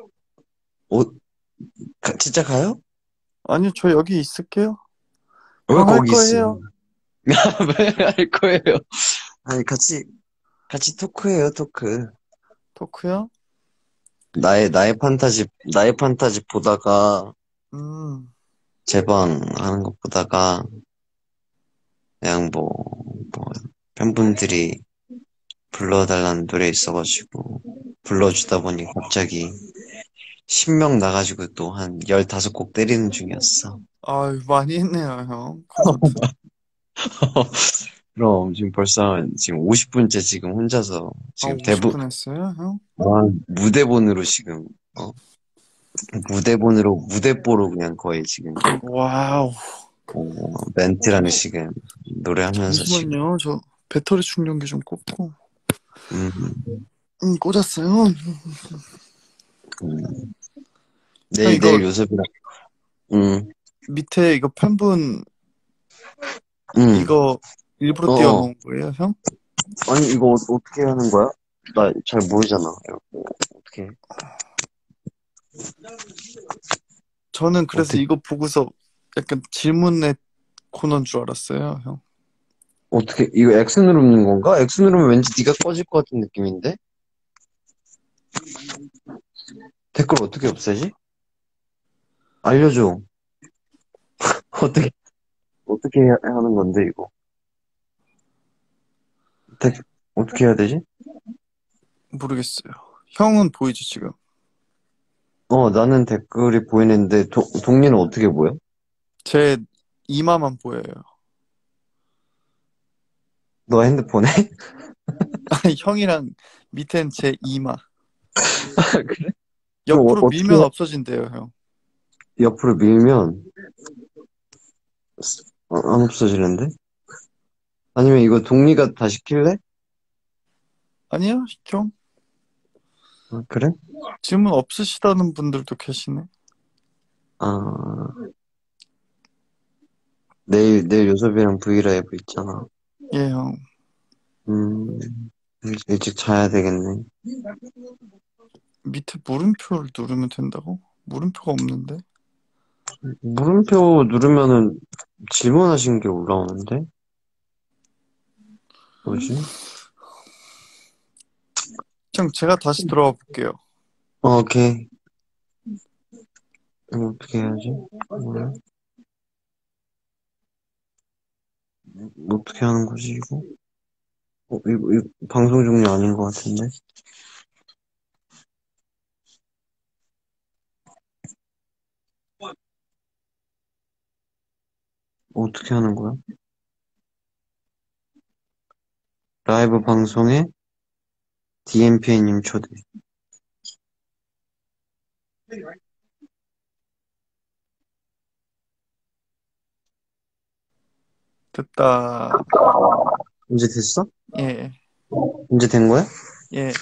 진짜 가요? 아니요, 저 여기 있을게요. 왜 할 거기 거예요. 있어요? 왜 할 거예요? 아니, 같이 토크해요, 토크. 토크요? 나의 판타지 보다가, 제방 하는 거 보다가, 그냥 팬분들이 불러달라는 노래 있어가지고, 불러주다 보니 갑자기 10명 나가지고 또 한 15곡 때리는 중이었어. 아유, 많이 했네요, 형. 콘서트. 그럼 지금 벌써 지금 50분째 지금 혼자서 지금 50분 했어요, 형? 무대본으로 지금 무대보로 그냥 거의 지금 와우. 멘트랑 지금 노래하면서 잠시만요, 저 배터리 충전기 좀 꽂고. 지금 꽂았어요. 내일 요셉이랑 밑에 이거 팬분 이거 일부러 띄워놓은 거예요, 형? 아니 이거 어떻게 하는 거야? 나 잘 모르잖아. 어떻게 해? 저는 그래서 이거 보고서 약간 질문의 코너인 줄 알았어요, 형. 어떻게 이거 X 누르는 건가? X 누르면 왠지 네가 꺼질 것 같은 느낌인데? 댓글 어떻게 없애지? 알려줘. 어떻게 하는 건데 이거? 어떻게 해야 되지? 모르겠어요. 형은 보이지 지금? 나는 댓글이 보이는데 동리는 어떻게 보여? 제 이마만 보여요. 너 핸드폰에? 아니, 형이랑 밑엔 제 이마. 그래? 옆으로 밀면 없어진대요, 형. 옆으로 밀면 안 없어지는데? 아니면 이거 동리가 다시 킬래? 아니요, 형. 그래? 질문 없으시다는 분들도 계시네. 내일 요섭이랑 브이라이브 있잖아. 예, 형. 음, 일찍 자야 되겠네. 밑에 물음표를 누르면 된다고? 물음표가 없는데? 물음표 누르면은 질문하신 게 올라오는데? 뭐지? 형, 제가 다시 들어가 볼게요. 오케이. 이거 어떻게 해야지? 어떻게 하는 거지, 이거? 이거 방송 종료 아닌 것 같은데? 어떻게 하는 거야? 라이브 방송에 DMPA님 초대. 됐다. 이제 됐어? 예, 이제 된 거야? 예.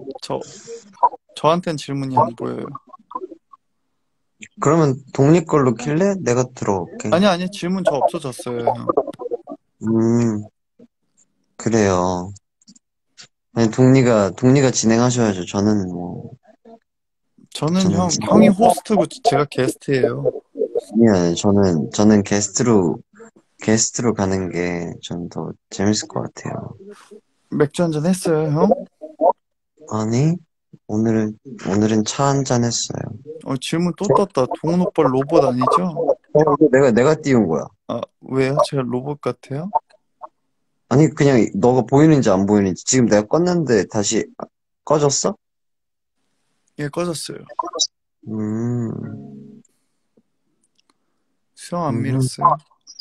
저한텐 질문이 안 보여요. 그러면 독립 걸로 킬래? 내가 들어올게. 아니, 질문 저 없어졌어요, 형. 음, 그래요. 아니, 독리가 진행하셔야죠. 저는 뭐, 저는 저는, 형이 호스트고 제가 게스트예요. 아니, 저는 게스트로 가는 게 전 더 재밌을 것 같아요. 맥주 한잔 했어요, 형? 아니, 오늘은 차 한잔 했어요. 질문 또 떴다. 동훈 오빠 로봇 아니죠? 이거 내가 띄운 거야. 아, 왜요? 제가 로봇 같아요? 아니, 그냥 너가 보이는지 안 보이는지. 지금 내가 껐는데 다시 꺼졌어? 예, 꺼졌어요. 음, 수영 안 음, 밀었어요.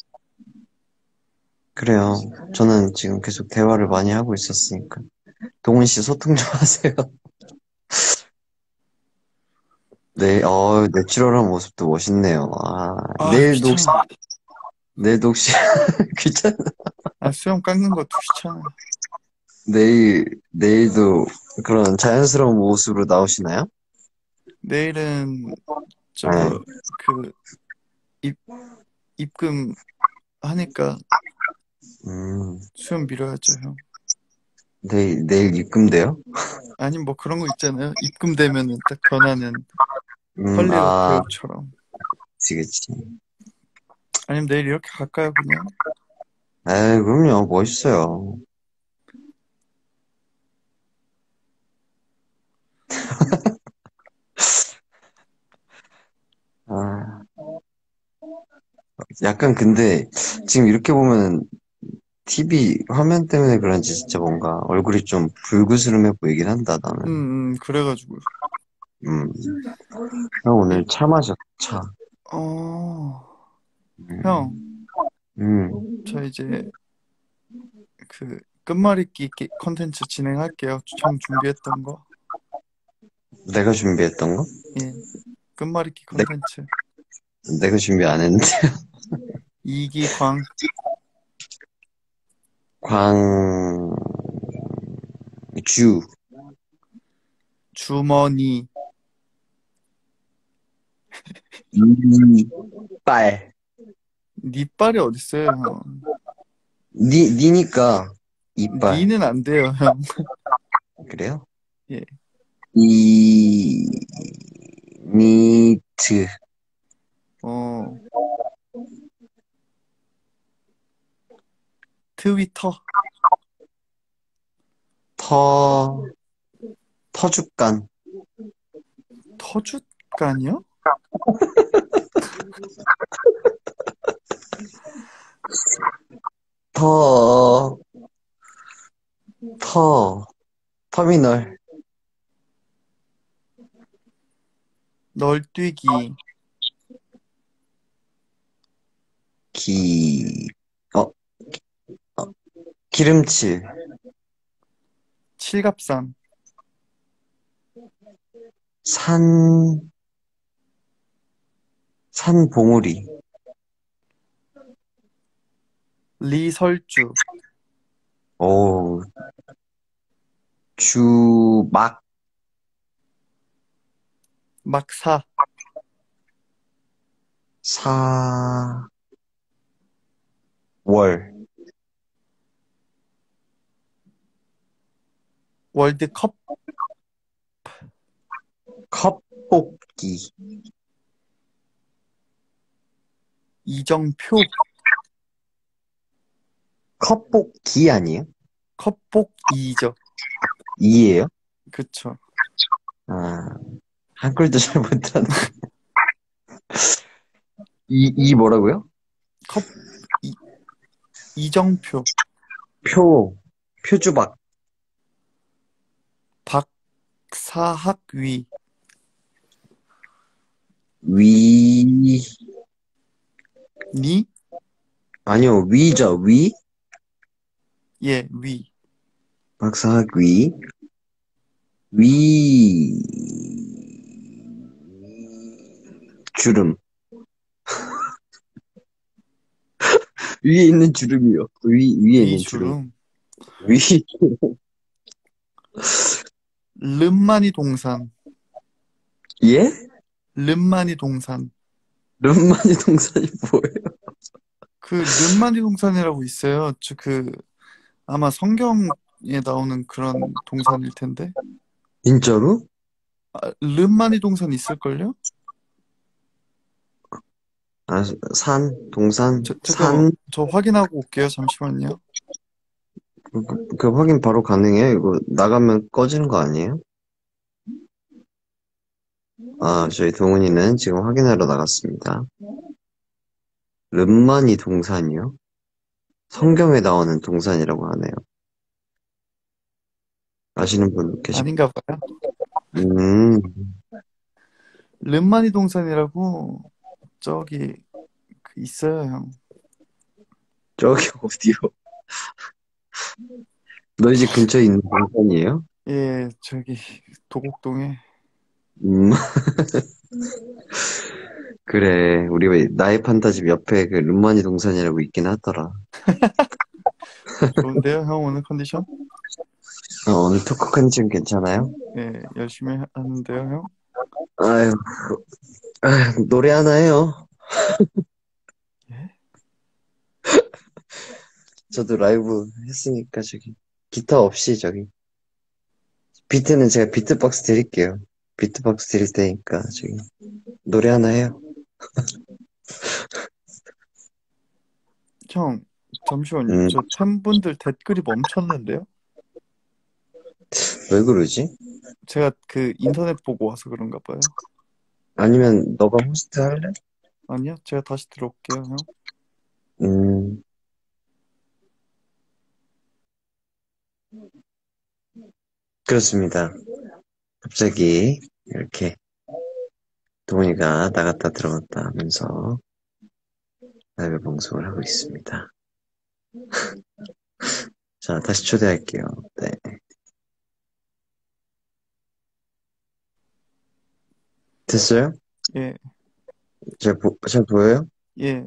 그래요. 저는 지금 계속 대화를 많이 하고 있었으니까. 동훈 씨 소통 좀 하세요. 내추럴한 모습도 멋있네요. 아, 귀찮아. 내일도 혹시, 귀찮, 수영 깎는 것도 귀찮아요. 내일도 그런 자연스러운 모습으로 나오시나요? 내일은 네. 그 입 입금 하니까 음, 수영 밀어야죠, 형. 내일 입금돼요? 아니 뭐 그런 거 있잖아요. 입금되면은 딱 변하는 음, 헐리우드 아, 배우처럼. 그치. 아니면 내일 이렇게 갈까요, 그냥? 에이, 그럼요. 멋있어요. 아, 약간 근데 지금 이렇게 보면 TV 화면 때문에 그런지 진짜 뭔가 얼굴이 좀 불그스름해 보이긴 한다, 나는. 그래가지고. 음, 형 예, 오늘 차 마셨, 차. 어, 형, 음, 음, 저 이제 끝말잇기 컨텐츠 진행할게요. 형 준비했던 거. 내가 준비했던 거? 예, 끝말잇기 내, 컨텐츠. 내가 준비 안 했는데. 이기광, 광, 주, 주머니, 이빨. 니빨이 어딨어요, 형? 니니까, 이빨. 니는 안 돼요, 형. 그래요? 예, 이, 니트, 어, 트위터, 터, 터줏간, 터줏간이요? 터, 터미널, 널뛰기, 기, 어, 어, 기름칠, 칠갑산, 산, 산봉우리, 리설주, 오, 주막, 막사, 사, 월. 월드컵. 컵 뽑기. 이정표. 컵 뽑기 아니에요? 컵복이죠. 이예요? 그쵸. 아, 한글도 잘 못하네. 이 뭐라고요? 컵, 이, 이정표. 표주박. 박사학위. 위, 니? 아니요, 위죠, 위? 예, 위. 박사학위. 위, 주름. 위에 있는 주름이요. 위에 있는 주름. 위주름. 위, 름마니 동산. 예? 름마니 동산. 름마니 동산이 뭐예요? 그 름마니 동산이라고 있어요. 아마 성경에 나오는 그런 동산일 텐데. 진짜로? 름마니 동산 있을걸요? 아, 동산, 잠깐만, 산, 저 확인하고 올게요. 잠시만요. 그 확인 바로 가능해요? 이거 나가면 꺼지는 거 아니에요? 아, 저희 동훈이는 지금 확인하러 나갔습니다. 름마니 동산이요? 성경에 나오는 동산이라고 하네요. 아시는 분 계시? 아닌가 봐요. 음, 름마니 동산이라고 저기 있어요, 형. 저기 어디요? 너희 집 근처에 있는 동산이에요? 예, 저기 도곡동에. 음, 그래. 우리 나의 판타집 옆에 그 름마니 동산이라고 있긴 하더라. 좋은데요, 형 오늘 컨디션? 오늘 토크 컨디션 괜찮아요? 예, 열심히 하는데요, 형. 아유, 노래 하나 해요. 예? 저도 라이브 했으니까 저기 기타 없이 저기 비트는 제가 비트박스 드릴게요. 비트박스 드릴 테니까 저기 노래 하나 해요. 형, 잠시만요. 음, 저 팬분들 댓글이 멈췄는데요? 왜 그러지? 제가 그 인터넷 보고 와서 그런가 봐요. 아니면 너가 호스트 할래? 아니요, 제가 다시 들어올게요, 형. 음, 그렇습니다. 갑자기 이렇게 동훈이가 나갔다 들어갔다 하면서 라이브 방송을 하고 있습니다. 자, 다시 초대할게요. 네. 됐어요? 예, 잘 보여요? 예.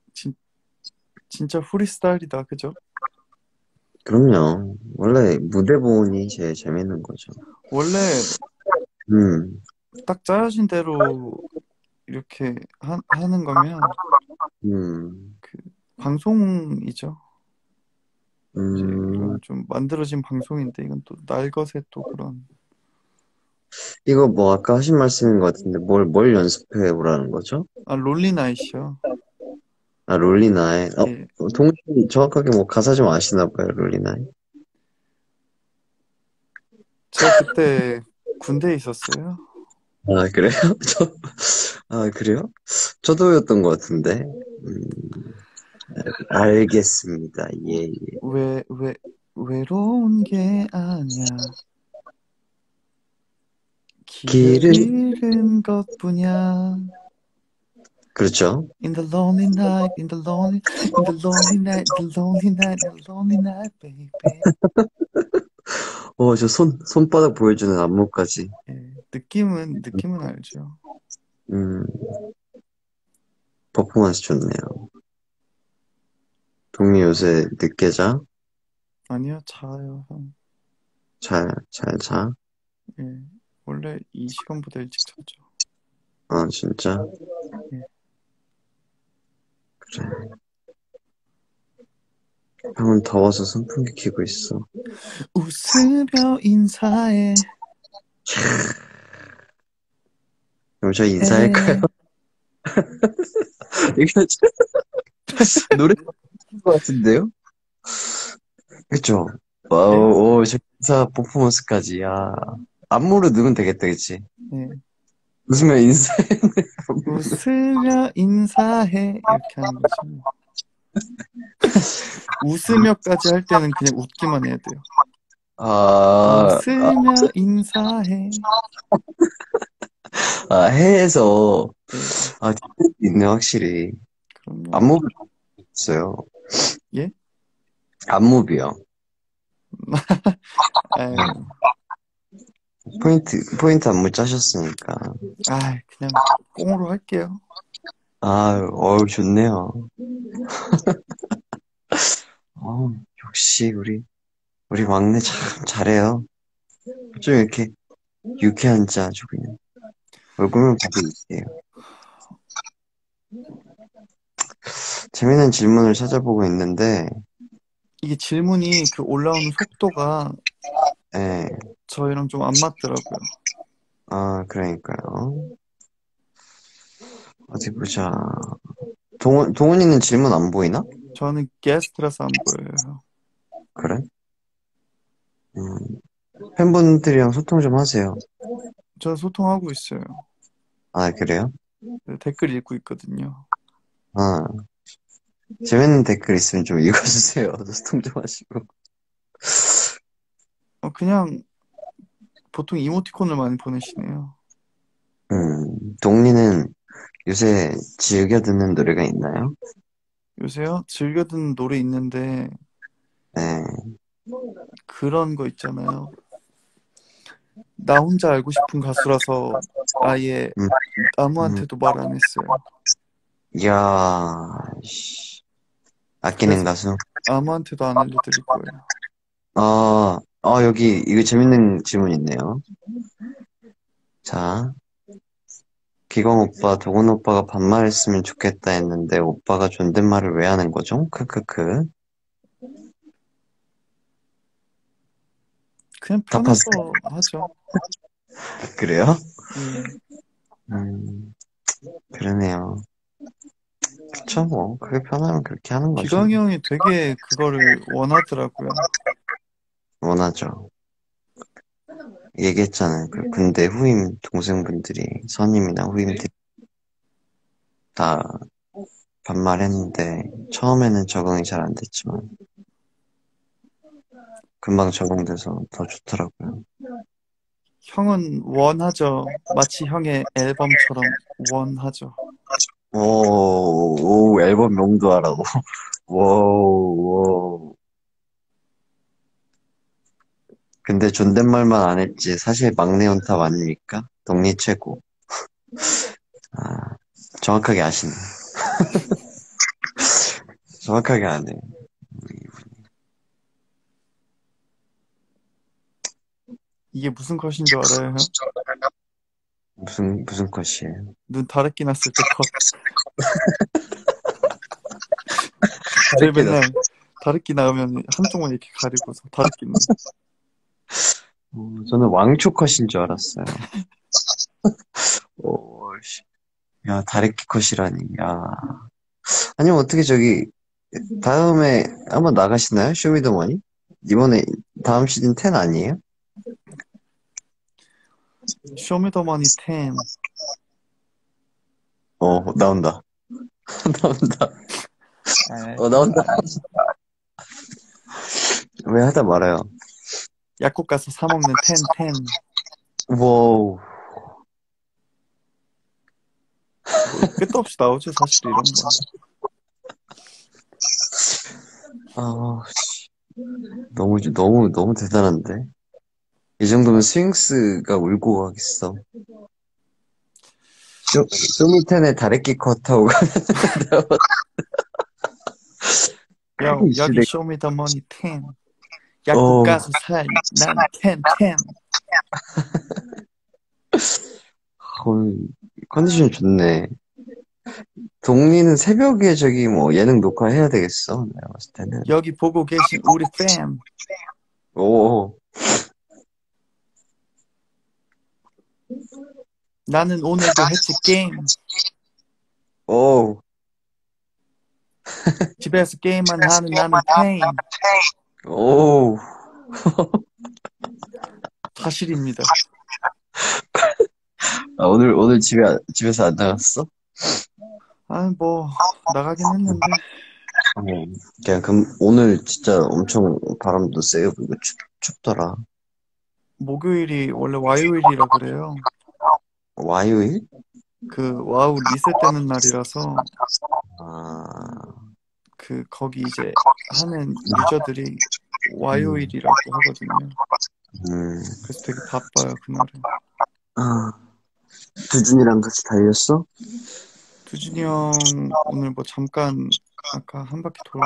진짜 프리스타일이다, 그죠? 그럼요. 원래 무대 보온이 제일 재밌는 거죠. 원래 음, 딱 짜여진 대로 이렇게 하는 거면 음, 그 방송이죠. 이제 음. 이건 좀 만들어진 방송인데 이건 또 날것의 또 그런. 이거 뭐 아까 하신 말씀인 것 같은데 뭘 연습해 오라는 거죠? 롤리나잇이요. 아, 롤리나이. 예. 동훈이 정확하게 뭐 가사 좀 아시나 봐요, 롤리나이. 제가 그때 군대에 있었어요. 아, 그래요? 그래요? 저도였던 것 같은데. 알겠습니다. 예, 예. 외로운 게 아니야. 길을 길은, 잃은 것뿐이야. 그렇죠. In the lonely night, in the lonely night, in the lonely night, in the lonely night, baby. 저 손바닥 보여주는 안무까지. 예, 느낌은 알죠. 음, 퍼포먼스 좋네요. 동미 요새 늦게 자? 아니요, 자요, 형. 잘 자? 예, 원래 이 시간보다 일찍 자죠. 아, 진짜? 예. 그래. 형은 더워서 선풍기 켜고 있어. 웃으며 인사해. 그럼 저 인사할까요? 이거 노래 것 같은데요? 그쵸? 와우, 오, 저 인사 퍼포먼스까지, 야. 안무로 넣으면 되겠다, 그치? 네. 웃으면 인사해. 웃으며 인사해. 이렇게 하는 거죠. 웃으며까지 할 때는 그냥 웃기만 해야 돼요. 웃으며 인사해. 해에서, 네, 있네, 확실히. 그럼요. 안무비 있어요. 예? 안무비요. 아유, 포인트 안무 짜셨으니까. 그냥 꽁으로 할게요. 좋네요. 역시, 우리 막내 참 잘해요. 좀 이렇게 유쾌한 자 아주 그냥. 얼굴만 봐도 유쾌해요. 재밌는 질문을 찾아보고 있는데, 이게 질문이 그 올라오는 속도가 예, 저희랑 좀 안 맞더라고요. 그러니까요. 어디 보자. 동훈이는 질문 안 보이나? 저는 게스트라서 안 보여요. 그래? 음, 팬분들이랑 소통 좀 하세요. 저 소통하고 있어요. 그래요? 네, 댓글 읽고 있거든요. 아, 재밌는 댓글 있으면 좀 읽어주세요. 소통 좀 하시고. 그냥 보통 이모티콘을 많이 보내시네요. 동리는 요새 즐겨 듣는 노래가 있나요? 요새요? 즐겨 듣는 노래 있는데 네. 그런 거 있잖아요. 나 혼자 알고 싶은 가수라서 아예 음, 음. 아무한테도 말 안 했어요. 이야, 씨. 아끼는 그래서 가수. 아무한테도 안 알려드릴 거예요. 여기, 이거 재밌는 질문 있네요. 자, 기광 오빠, 도건 오빠가 반말했으면 좋겠다 했는데, 오빠가 존댓말을 왜 하는 거죠? 크크크. 그냥 편해서 답하세요. 하죠. 그래요? 예. 음, 그러네요. 그쵸, 뭐. 그게 편하면 그렇게 하는 거죠. 기광이 형이 되게 그거를 원하더라고요. 원하죠. 얘기했잖아요. 그 군대 후임 동생분들이, 선임이나 후임들 다 반말했는데, 처음에는 적응이 잘 안 됐지만, 금방 적응돼서 더 좋더라고요. 형은 원하죠. 마치 형의 앨범처럼 원하죠. 오, 앨범 명도 하라고. 오. 근데 존댓말만 안 했지. 사실 막내 온탑 아닙니까? 동리 최고. 아, 정확하게 아시네. 정확하게 아네. 이게 무슨 컷인 줄 알아요, 형? 무슨 컷이에요? 눈 다래끼 났을 때 컷. 저희 맨날 다래끼 나오면 한쪽만 이렇게 가리고서 다래끼는. 저는 왕초 컷인 줄 알았어요. 오, 씨. 야, 다래끼 컷이라니, 야. 아니면 어떻게 다음에 한번 나가시나요? 쇼미더머니? 이번에, 다음 시즌 10 아니에요? 쇼미더머니 10. 나온다. 나온다. 나온다. 왜 하다 말아요? 약국 가서 사 먹는 10. 와우. 끝도 없이 나오죠, 사실 이런 거. 너무 대단한데? 이 정도면 스윙스가 울고 가겠어. 쇼미텐의 다래끼 컷하고 여기 쇼미더머니 10. 약국 가서 사. 난 10. 컨디션 좋네. 동리는 새벽에 저기 뭐 예능 녹화해야 되겠어. 내가 봤을 때는. 여기 보고 계신 우리 팬. 오, 나는 오늘도 했지 게임. 오, 집에서 게임만 하는 나는 페인. 오. 사실입니다. 아, 오늘 집에서 안 나갔어? 아, 뭐 나가긴 했는데 그냥 오늘 진짜 엄청 바람도 세고 이거 춥더라. 목요일이 원래 와요일이라 그래요. 와요일? 그 와우 리셋되는 날이라서 아, 그 거기 이제 하는 유저들이 와요일이라고 하거든요. 그래서 되게 바빠요 그날은. 아, 두준이랑 같이 달렸어? 두준이 형 오늘 뭐 잠깐 아까 한 바퀴 돌고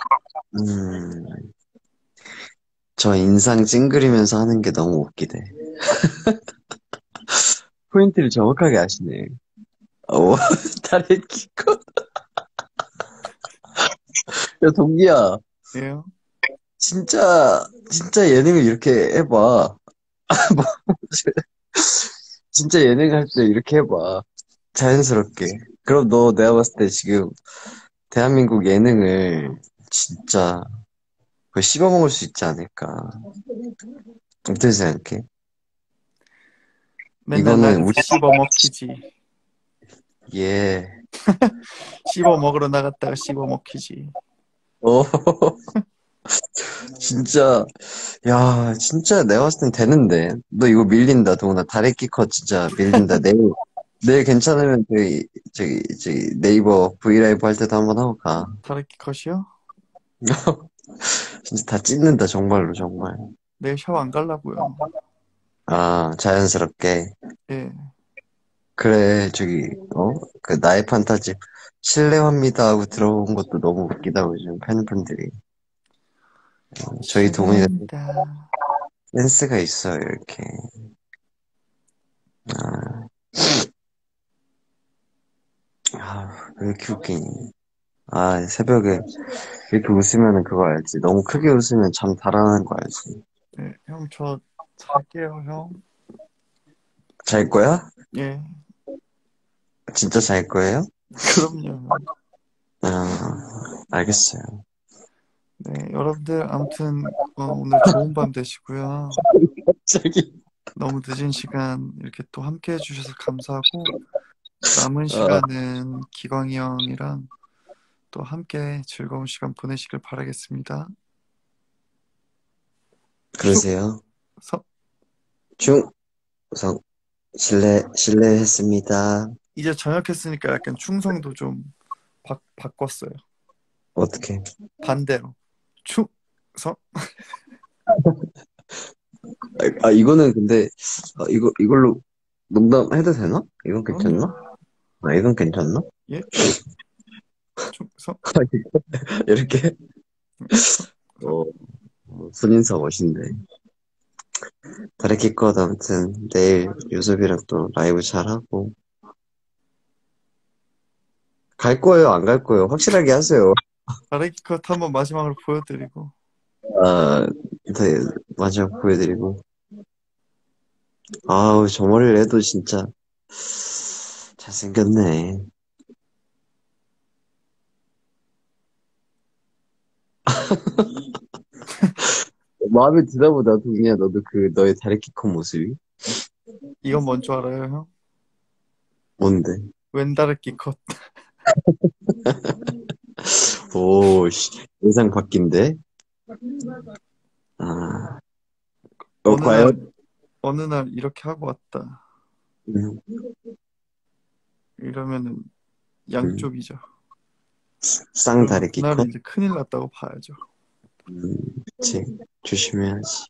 저 인상 찡그리면서 하는 게 너무 웃기대. 포인트를 정확하게 아시네. 오, 다리 키고. 야, 동기야. 예요. 진짜 예능을 이렇게 해봐. 뭐, 진짜 예능 할 때 이렇게 해봐. 자연스럽게. 그럼 너 내가 봤을 때 지금 대한민국 예능을 진짜 거의 씹어먹을 수 있지 않을까. 어떻게 생각해? 맨날 이거는 날 씹어 먹히지. 예. 씹어 먹으러 나갔다가 씹어 먹히지. 어, 진짜, 야, 진짜 내가 봤을 땐 되는데. 너 이거 밀린다, 동훈아. 다래끼 컷 진짜 밀린다. 내일 괜찮으면 저기 네이버 브이라이브 할 때도 한번 하고 가. 다래끼 컷이요? 진짜 다 찢는다, 정말로, 정말. 내일 샤워 안 가려고요. 아, 자연스럽게. 예. 그래, 그 나의 판타지 실례합니다 하고 들어온 것도 너무 웃기다고 요즘 팬분들이. 저희 동훈이가 실례합니다. 센스가 있어요, 이렇게. 아, 왜 이렇게 웃기니? 아, 새벽에 이렇게 웃으면 그거 알지? 너무 크게 웃으면 잠 달아나는 거 알지? 예, 형, 저 잘게요, 형. 잘 거야? 예, 진짜 잘 거예요? 그럼요. 아, 알겠어요. 네, 여러분들, 아무튼, 오늘 좋은 밤 되시고요. 갑자기. 너무 늦은 시간 이렇게 또 함께 해주셔서 감사하고, 남은 아, 시간은 기광이 형이랑 또 함께 즐거운 시간 보내시길 바라겠습니다. 그러세요. 서, 충성, 실례했습니다. 이제 저녁했으니까 약간 충성도 좀 바꿨어요. 어떻게? 반대로. 충성. 이거는 근데, 이걸로 농담해도 되나? 이건 괜찮나? 그럼요. 이건 괜찮나? 예? 충성. 이렇게? 충성. 손인사 멋있네. 다래끼 것 아무튼 내일 요섭이랑 또 라이브 잘하고 갈 거예요 안 갈 거예요 확실하게 하세요. 다래기 컷 한번 마지막으로 보여드리고 아, 네, 마지막 보여드리고 아우 저 머리를 해도 진짜 잘생겼네. 마음에 드나 보다 동이야 너도 너의 다래끼 컷 모습이 이건 뭔 줄 알아요, 형? 뭔데? 웬 다래기 컷. 오씨 예상 바뀐데. 아, 어느 날 과연 어느 날 이렇게 하고 왔다. 음, 이러면은 음, 양쪽이죠. 그러면 쌍다래끼 컷. 그날은 이제 큰일 났다고 봐야죠. 그치 조심해야지.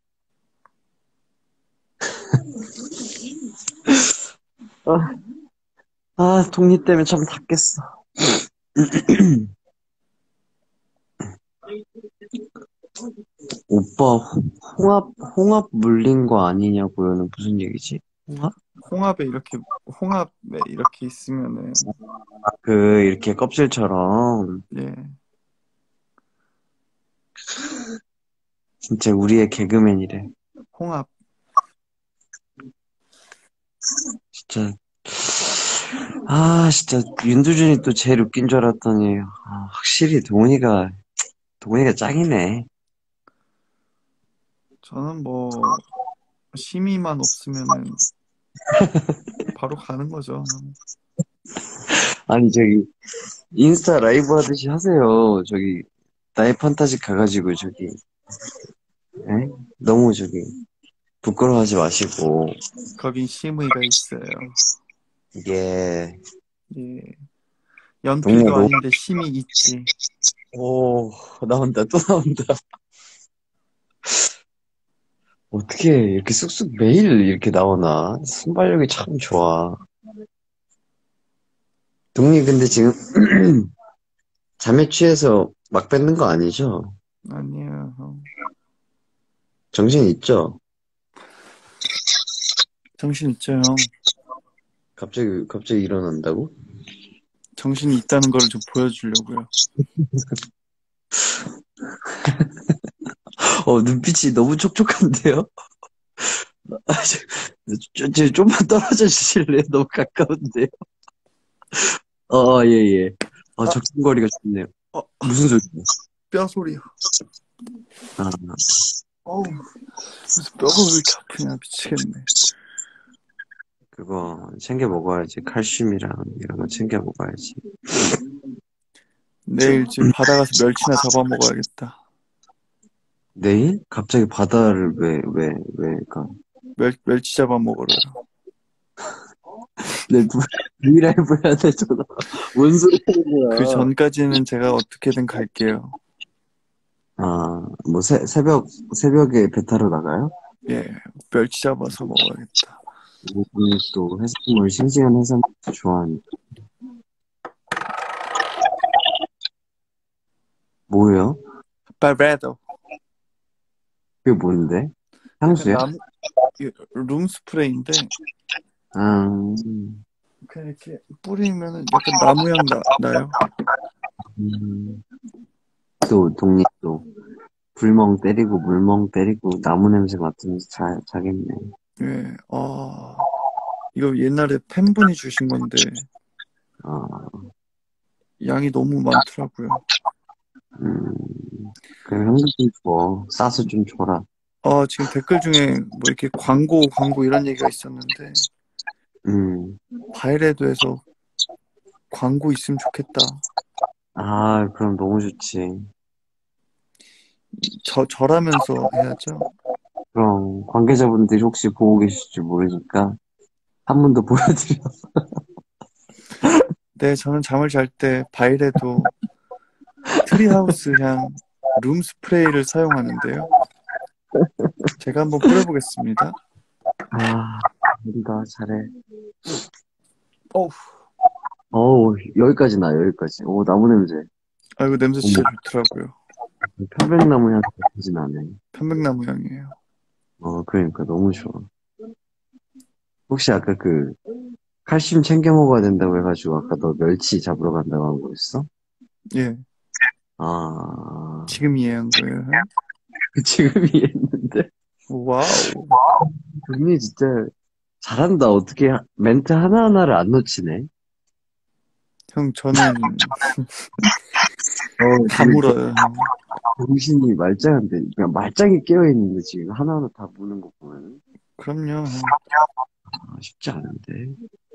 독립 때문에 참 닫겠어. 오빠, 홍합 물린 거 아니냐고요는 무슨 얘기지? 홍합? 홍합에 이렇게 있으면은, 그, 이렇게 껍질처럼, 예. 진짜 우리의 개그맨이래. 홍합. 진짜, 진짜, 윤두준이 또 제일 웃긴 줄 알았더니, 확실히 동훈이가 짱이네. 저는 뭐, 심의만 없으면은, 바로 가는 거죠. 아니, 저기, 인스타 라이브 하듯이 하세요. 저기, 나의 판타지 가가지고, 저기, 에? 너무 저기, 부끄러워하지 마시고, 거긴 심의가 있어요. 이게, 예. 동료 연필도 아닌데 심이 있지. 오, 나온다, 또 나온다. 어떻게 이렇게 쑥쑥 매일 이렇게 나오나? 순발력이 참 좋아. 동님, 근데 지금, 잠에 취해서 막 뱉는 거 아니죠? 아니에요, 형. 정신 있죠? 정신 있죠, 형. 갑자기 일어난다고? 정신이 있다는 걸 좀 보여주려고요. 눈빛이 너무 촉촉한데요? 좀만 떨어져 주실래요? 너무 가까운데요? 예, 예. 적성거리가 좋네요. 어, 무슨 소리야? 뼈 소리요. 아, 어우, 무슨 뼈가 왜 이렇게 아프냐, 미치겠네. 그거 챙겨 먹어야지. 칼슘이랑 이런 거 챙겨 먹어야지. 내일 지금 바다 가서 멸치나 잡아 먹어야겠다. 내일? 갑자기 바다를 왜 가? 멸치 잡아 먹으러요. 내일 브이라이브 해야 되잖아. 뭔 소리 하는 거야? 그 전까지는 제가 어떻게든 갈게요. 뭐 새벽에 배 타러 나가요? 예, 멸치 잡아서 먹어야겠다. 우리 또 해산물, 싱싱한 해산물 좋아하니까. 뭐예요? 바레도. 그게 뭔데? 향수야? 룸 스프레이인데 음, 그냥 이렇게 뿌리면은 약간 나무향 나요. 또 독립도 불멍 때리고 물멍 때리고 나무 냄새 맡으면서 자겠네. 예, 이거 옛날에 팬분이 주신 건데 아, 양이 너무 많더라고요. 그래 형도 좀 줘. 싸서 좀 줘라. 지금 댓글 중에 뭐 이렇게 광고 이런 얘기가 있었는데 바이레도에서 광고 있으면 좋겠다. 그럼 너무 좋지. 저라면서 해야죠. 그럼 관계자분들이 혹시 보고 계실지 모르니까 한 번 더 보여드려. 네, 저는 잠을 잘 때 바이레도 트리하우스 향 룸 스프레이를 사용하는데요. 제가 한번 뿌려보겠습니다. 우리가 잘해. 어우, 여기까지 여기까지. 나무 냄새. 이거 냄새 진짜 좋더라고요. 편백나무 향이 나지 나네. 편백나무 향이에요. 그러니까 너무 좋아. 혹시 아까 칼슘 챙겨 먹어야 된다고 해가지고 아까 너 멸치 잡으러 간다고 한 거였어? 예, 지금 이해한 거예요. 지금 이해했는데? 와우. 동이 진짜 잘한다. 어떻게 멘트 하나하나를 안 놓치네. 형, 저는 다 물어요. 정신이 말짱한데, 그냥 말짱이 깨어있는데 지금 하나하나 다 무는 거 보면 그럼요. 쉽지 않은데.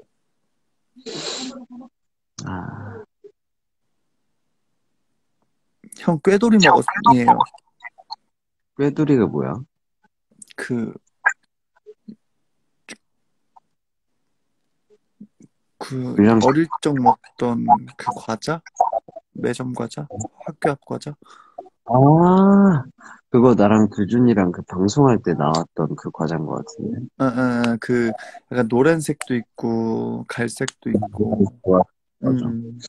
형, 꾀돌이 먹었니에요. 꾀돌이가 뭐야? 어릴 적 먹던 그 과자? 매점 과자? 학교 앞 과자? 그거 나랑 두준이랑 방송할 때 나왔던 그 과자인 것 같은데. 약간 노란색도 있고, 갈색도 있고. 맞아.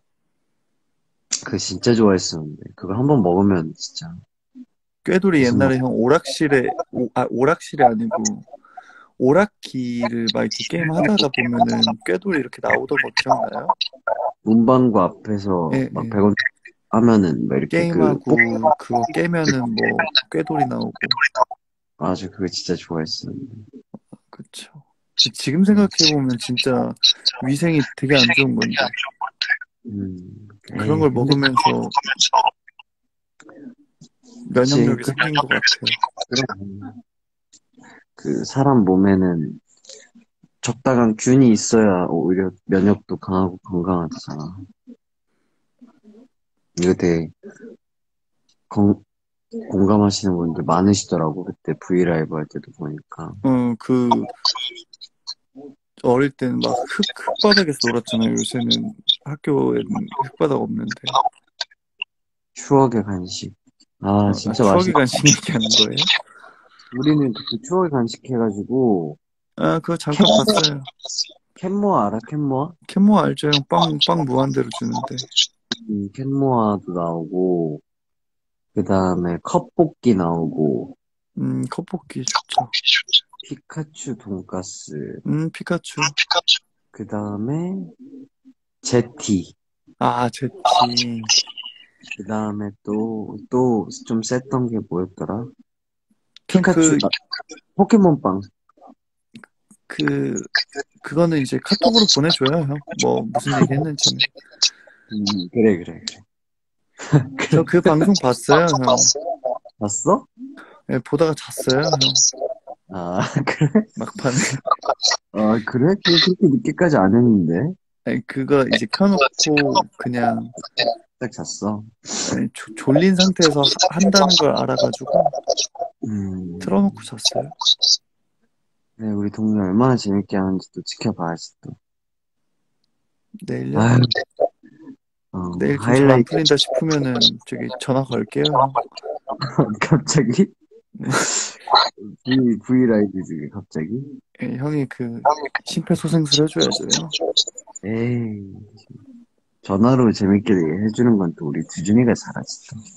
그거 진짜 좋아했었는데. 그거 한번 먹으면 진짜. 꾀돌이 옛날에 형 오락실에 아니고, 오락기를 막 이렇게 게임 하다가 보면은 꾀돌이 이렇게 나오던 거 기억나요? 문방구 앞에서 예, 막 예. 100원 하면은 막 이렇게 게임하고 그거 깨면은 뭐 꾀돌이 나오고. 아주 그거 진짜 좋아했었는데. 그쵸. 지금 생각해보면 진짜 위생이 되게 안 좋은 건데. 그런 에이, 걸 근데 먹으면서 그치. 면역력이 생긴 것 같아요. 그 사람 몸에는 적당한 균이 있어야 오히려 면역도 강하고 건강하잖아. 이거 되게 건- 공감하시는 분들 많으시더라고. 그때 브이라이브 할 때도 보니까. 그 어릴 때는 막 흙바닥에서 놀았잖아요. 요새는 학교에는 흙바닥 없는데. 추억의 간식. 아, 진짜 추억의 맛있. 간식 얘기하는 거예요? 우리는 그때 추억의 간식 해가지고 그거 잠깐 봤어요. 캔모아 알아? 캔모아? 캔모 알죠? 형 빵 무한대로 주는데. 캔모아도 나오고 그 다음에 컵볶이 나오고 컵볶이 좋죠. 피카츄 돈가스. 피카츄. 그 다음에 제티. 제티. 그 다음에 또 좀 셌던 게 뭐였더라? 형, 피카츄, 포켓몬빵. 그거는 이제 카톡으로 보내줘요, 형. 뭐, 무슨 얘기 했는지는. 그래. 저 그 방송 봤어요, 형. 봤어? 예, 보다가 잤어요, 형. 아, 그래? 막판에. 아, 그래? 그렇게 늦게까지 안 했는데. 아니, 그거 이제 켜놓고 그냥 딱 잤어. 아니, 졸린 상태에서 한다는 걸 알아가지고 음, 틀어놓고 잤어요. 네, 우리 동네 얼마나 재밌게 하는지 또 지켜봐야지 또. 내일요? 아유, 내일 좀 잘 안 하이라이트. 풀린다 싶으면은 저기 전화 걸게요, 형. 갑자기? 브이라이드 중에 갑자기? 예, 형이 심폐소생술 해줘야죠. 에이, 전화로 재밌게 해주는 건 또 우리 두준이가 잘하지 또.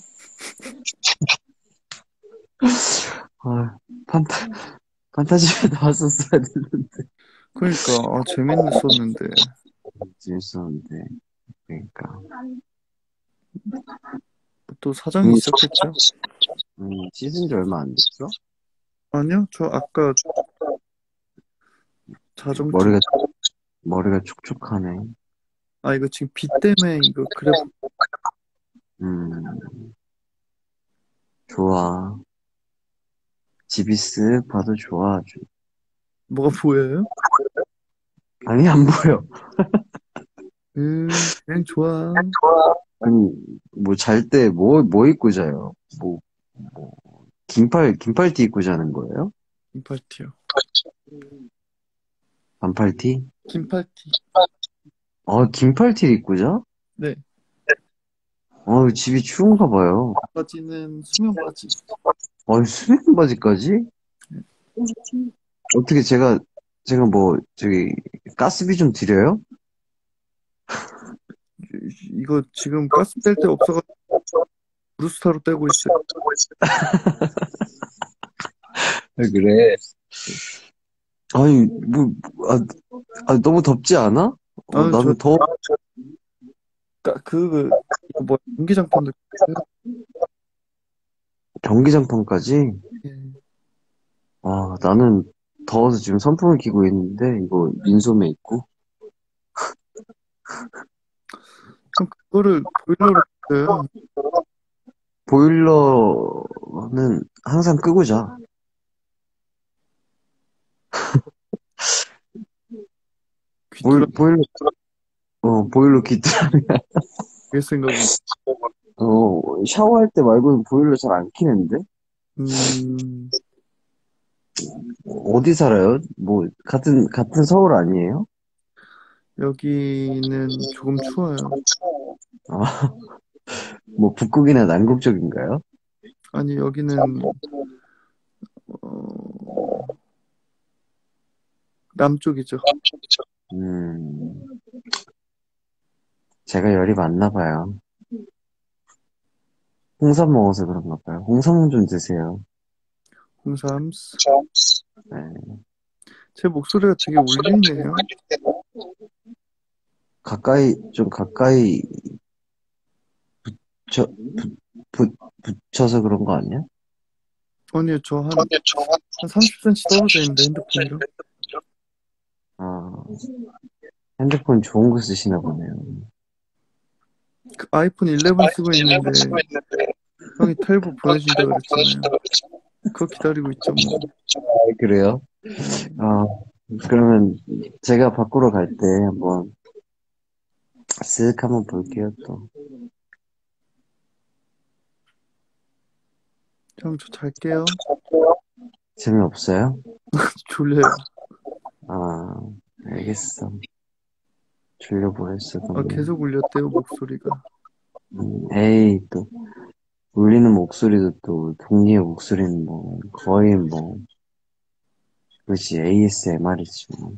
아, 판타지에 나왔었어야 되는데. 그러니까 재밌었는데 재밌었는데. 그러니까. 또 사정이 있었겠죠? 씻은 지 얼마 안 됐어? 아니요, 저 아까 자정쯤. 머리가 촉촉하네. 이거 지금 비 때문에 이거 그래. 음, 좋아. 집이 쓱 봐도 좋아, 아주. 뭐가 보여요? 아니, 안 보여. 그냥 좋아. 아니, 뭐, 잘 때, 뭐 입고 자요? 뭐, 긴팔티 입고 자는 거예요? 긴팔티요. 반팔티? 긴팔티. 긴팔티 입고 자? 네. 집이 추운가 봐요. 바지는 수면 바지. 수면 바지까지? 어떻게 제가 뭐, 가스비 좀 드려요? 이거 지금 가스 뗄 데 없어가지고 브루스타로 떼고 있어요. 그래. 아니, 너무 덥지 않아? 저 나는 이거 뭐 전기장판도 경기장판까지? 예. 나는 더워서 지금 선풍을 켜고 있는데, 이거 민소매 있고. 그럼 그거를 보일러로 켜요. 보일러는 항상 끄고 자. 귀뚜라 보일러, 보일러 귀뚜라미. 할 생각은. 샤워할 때 말고는 보일러 잘 안 켜는데? 음, 어디 살아요? 뭐, 같은 서울 아니에요? 여기는 조금 추워요. 아, 뭐, 북극이나 남극 쪽인가요? 아니, 여기는 어, 남쪽이죠. 음, 제가 열이 많나 봐요. 홍삼 먹어서 그런가 봐요. 홍삼 좀 드세요. 홍삼스. 네. 제 목소리가 되게 울리네요. 좀 가까이 붙여, 붙여서 그런 거 아니야? 아니요, 한 30cm 떨어져 있는데, 핸드폰이랑. 아, 핸드폰 좋은 거 쓰시나 보네요. 그 아이폰 11 쓰고 있는데, 형이 탈부 보내준다 그랬잖아요. 그거 기다리고 있죠, 뭐. 아, 그래요? 아, 그러면 제가 밖으로 갈 때 한번 쓱 한번 볼게요, 또. 형, 저 잘게요. 재미없어요? 졸려요. 아, 알겠어. 졸려보였어, 너무. 계속 울렸대요, 목소리가. 에이, 또, 울리는 목소리도 또, 동리의 목소리는 뭐, 거의 뭐, 그렇지, ASMR이지, 뭐.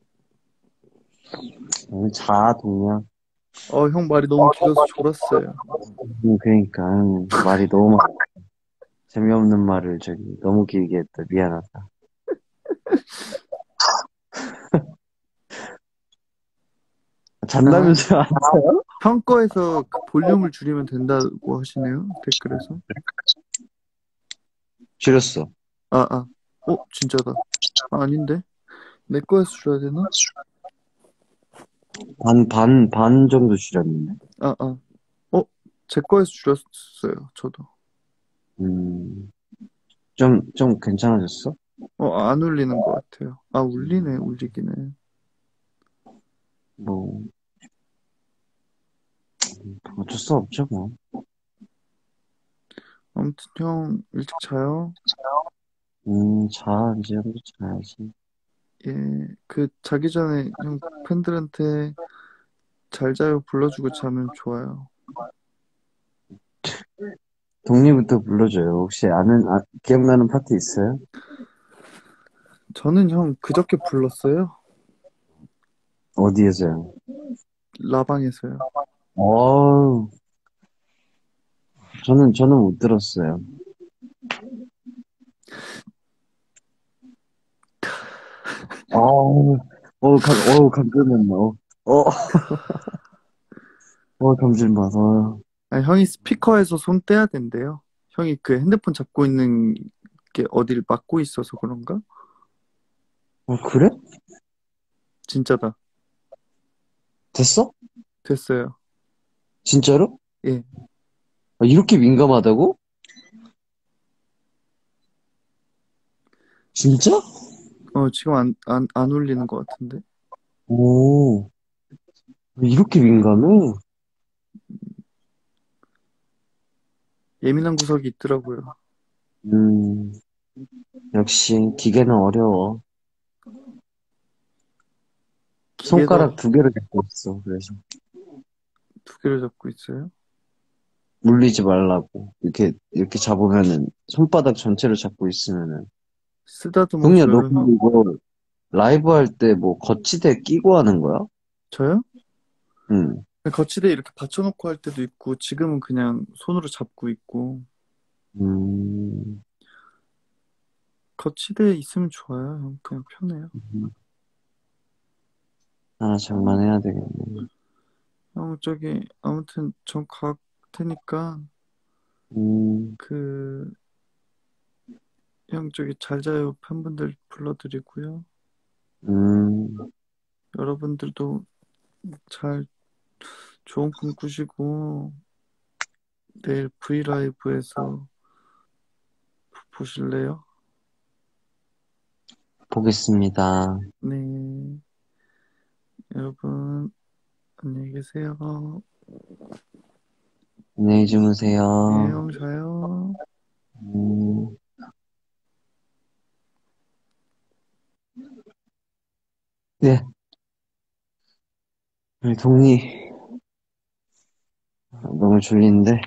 자, 동리야. 형 말이 너무 길어서 졸았어요. 그러니까, 말이 너무 많아. 재미없는 말을 너무 길게 했다. 미안하다. 잔다면서 안 자요? 형 거에서 그 볼륨을 줄이면 된다고 하시네요, 댓글에서. 줄였어. 진짜다. 아닌데? 내 거에서 줄여야 되나? 반 정도 줄였는데. 제 거에서 줄였어요, 저도. 좀 괜찮아졌어? 안 울리는 것 같아요. 울리네, 울리기는. 뭐, 어쩔 수 없죠, 뭐. 아무튼 형, 일찍 자요. 이제 한번 자야지. 예, 자기 전에 형 팬들한테 잘 자요 불러주고 자면 좋아요. 독립부터 불러줘요. 혹시 기억나는 파트 있어요? 저는 형 그저께 불렀어요. 어디에서요? 라방에서요. 어, 저는 못 들었어요. 감질맛나. 감질맛. 형이 스피커에서 손 떼야 된대요. 형이 그 핸드폰 잡고 있는 게 어디를 막고 있어서 그런가? 그래? 진짜다. 됐어? 됐어요. 진짜로? 예. 이렇게 민감하다고? 진짜? 지금 안 울리는 것 같은데. 오, 이렇게 민감해? 예민한 구석이 있더라고요. 음, 역시 기계는 어려워. 기계도 손가락 2개를 잡고 있어. 그래서 두 개를 잡고 있어요. 물리지 말라고. 이렇게 잡으면은 손바닥 전체를 잡고 있으면은. 동이야, 너 쓰다듬어줘요, 근데 형. 이거 라이브 할 때 뭐 거치대 끼고 하는 거야? 저요? 응. 거치대 이렇게 받쳐놓고 할 때도 있고, 지금은 그냥 손으로 잡고 있고, 음, 거치대 있으면 좋아요, 형. 그냥 편해요. 하나 장만해야 되겠네. 형, 아무튼 전 갈 테니까, 음, 형, 잘 자요 팬분들 불러드리고요. 음, 여러분들도 잘 좋은 꿈 꾸시고, 내일 브이라이브에서 보실래요? 보겠습니다. 네. 여러분, 안녕히 계세요. 안녕히 네, 주무세요. 형, 자요. 음, 네, 우리 동이 너무 졸린데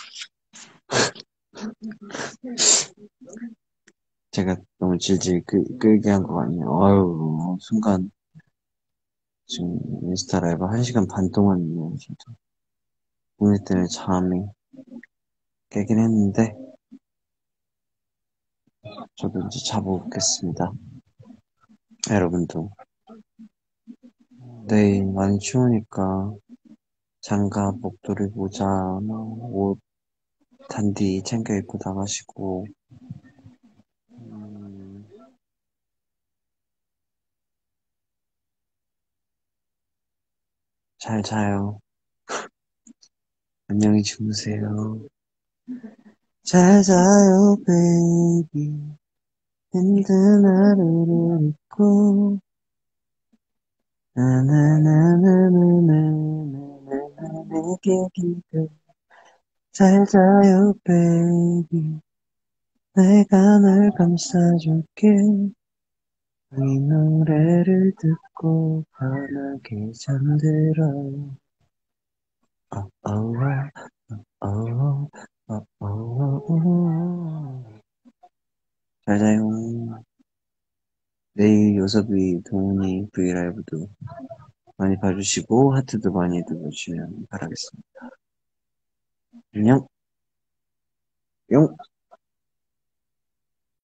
제가 너무 질질 끌게 한 거 아니에요? 아유, 순간 지금 인스타 라이브 1시간 반 동안이네요, 진짜. 오늘 때문에 잠이 깨긴 했는데 저도 이제 자보겠습니다. 여러분도 내일 많이 추우니까 장갑, 목도리, 모자, 옷 단디 챙겨 입고 나가시고 잘 자요. 안녕히 주무세요. 잘 자요, 베이비. 힘든 하루를 잊고 나나나나나나나나나 내게 기대 잘 자요, 베이비. 내가 널 감싸줄게. 이 노래를 듣고 편하게 잠들어요. 잘 자요. 내일 요섭이 동훈이 브이라이브도 많이 봐주시고 하트도 많이 눌러주시면 바라겠습니다. 안녕. 뿅.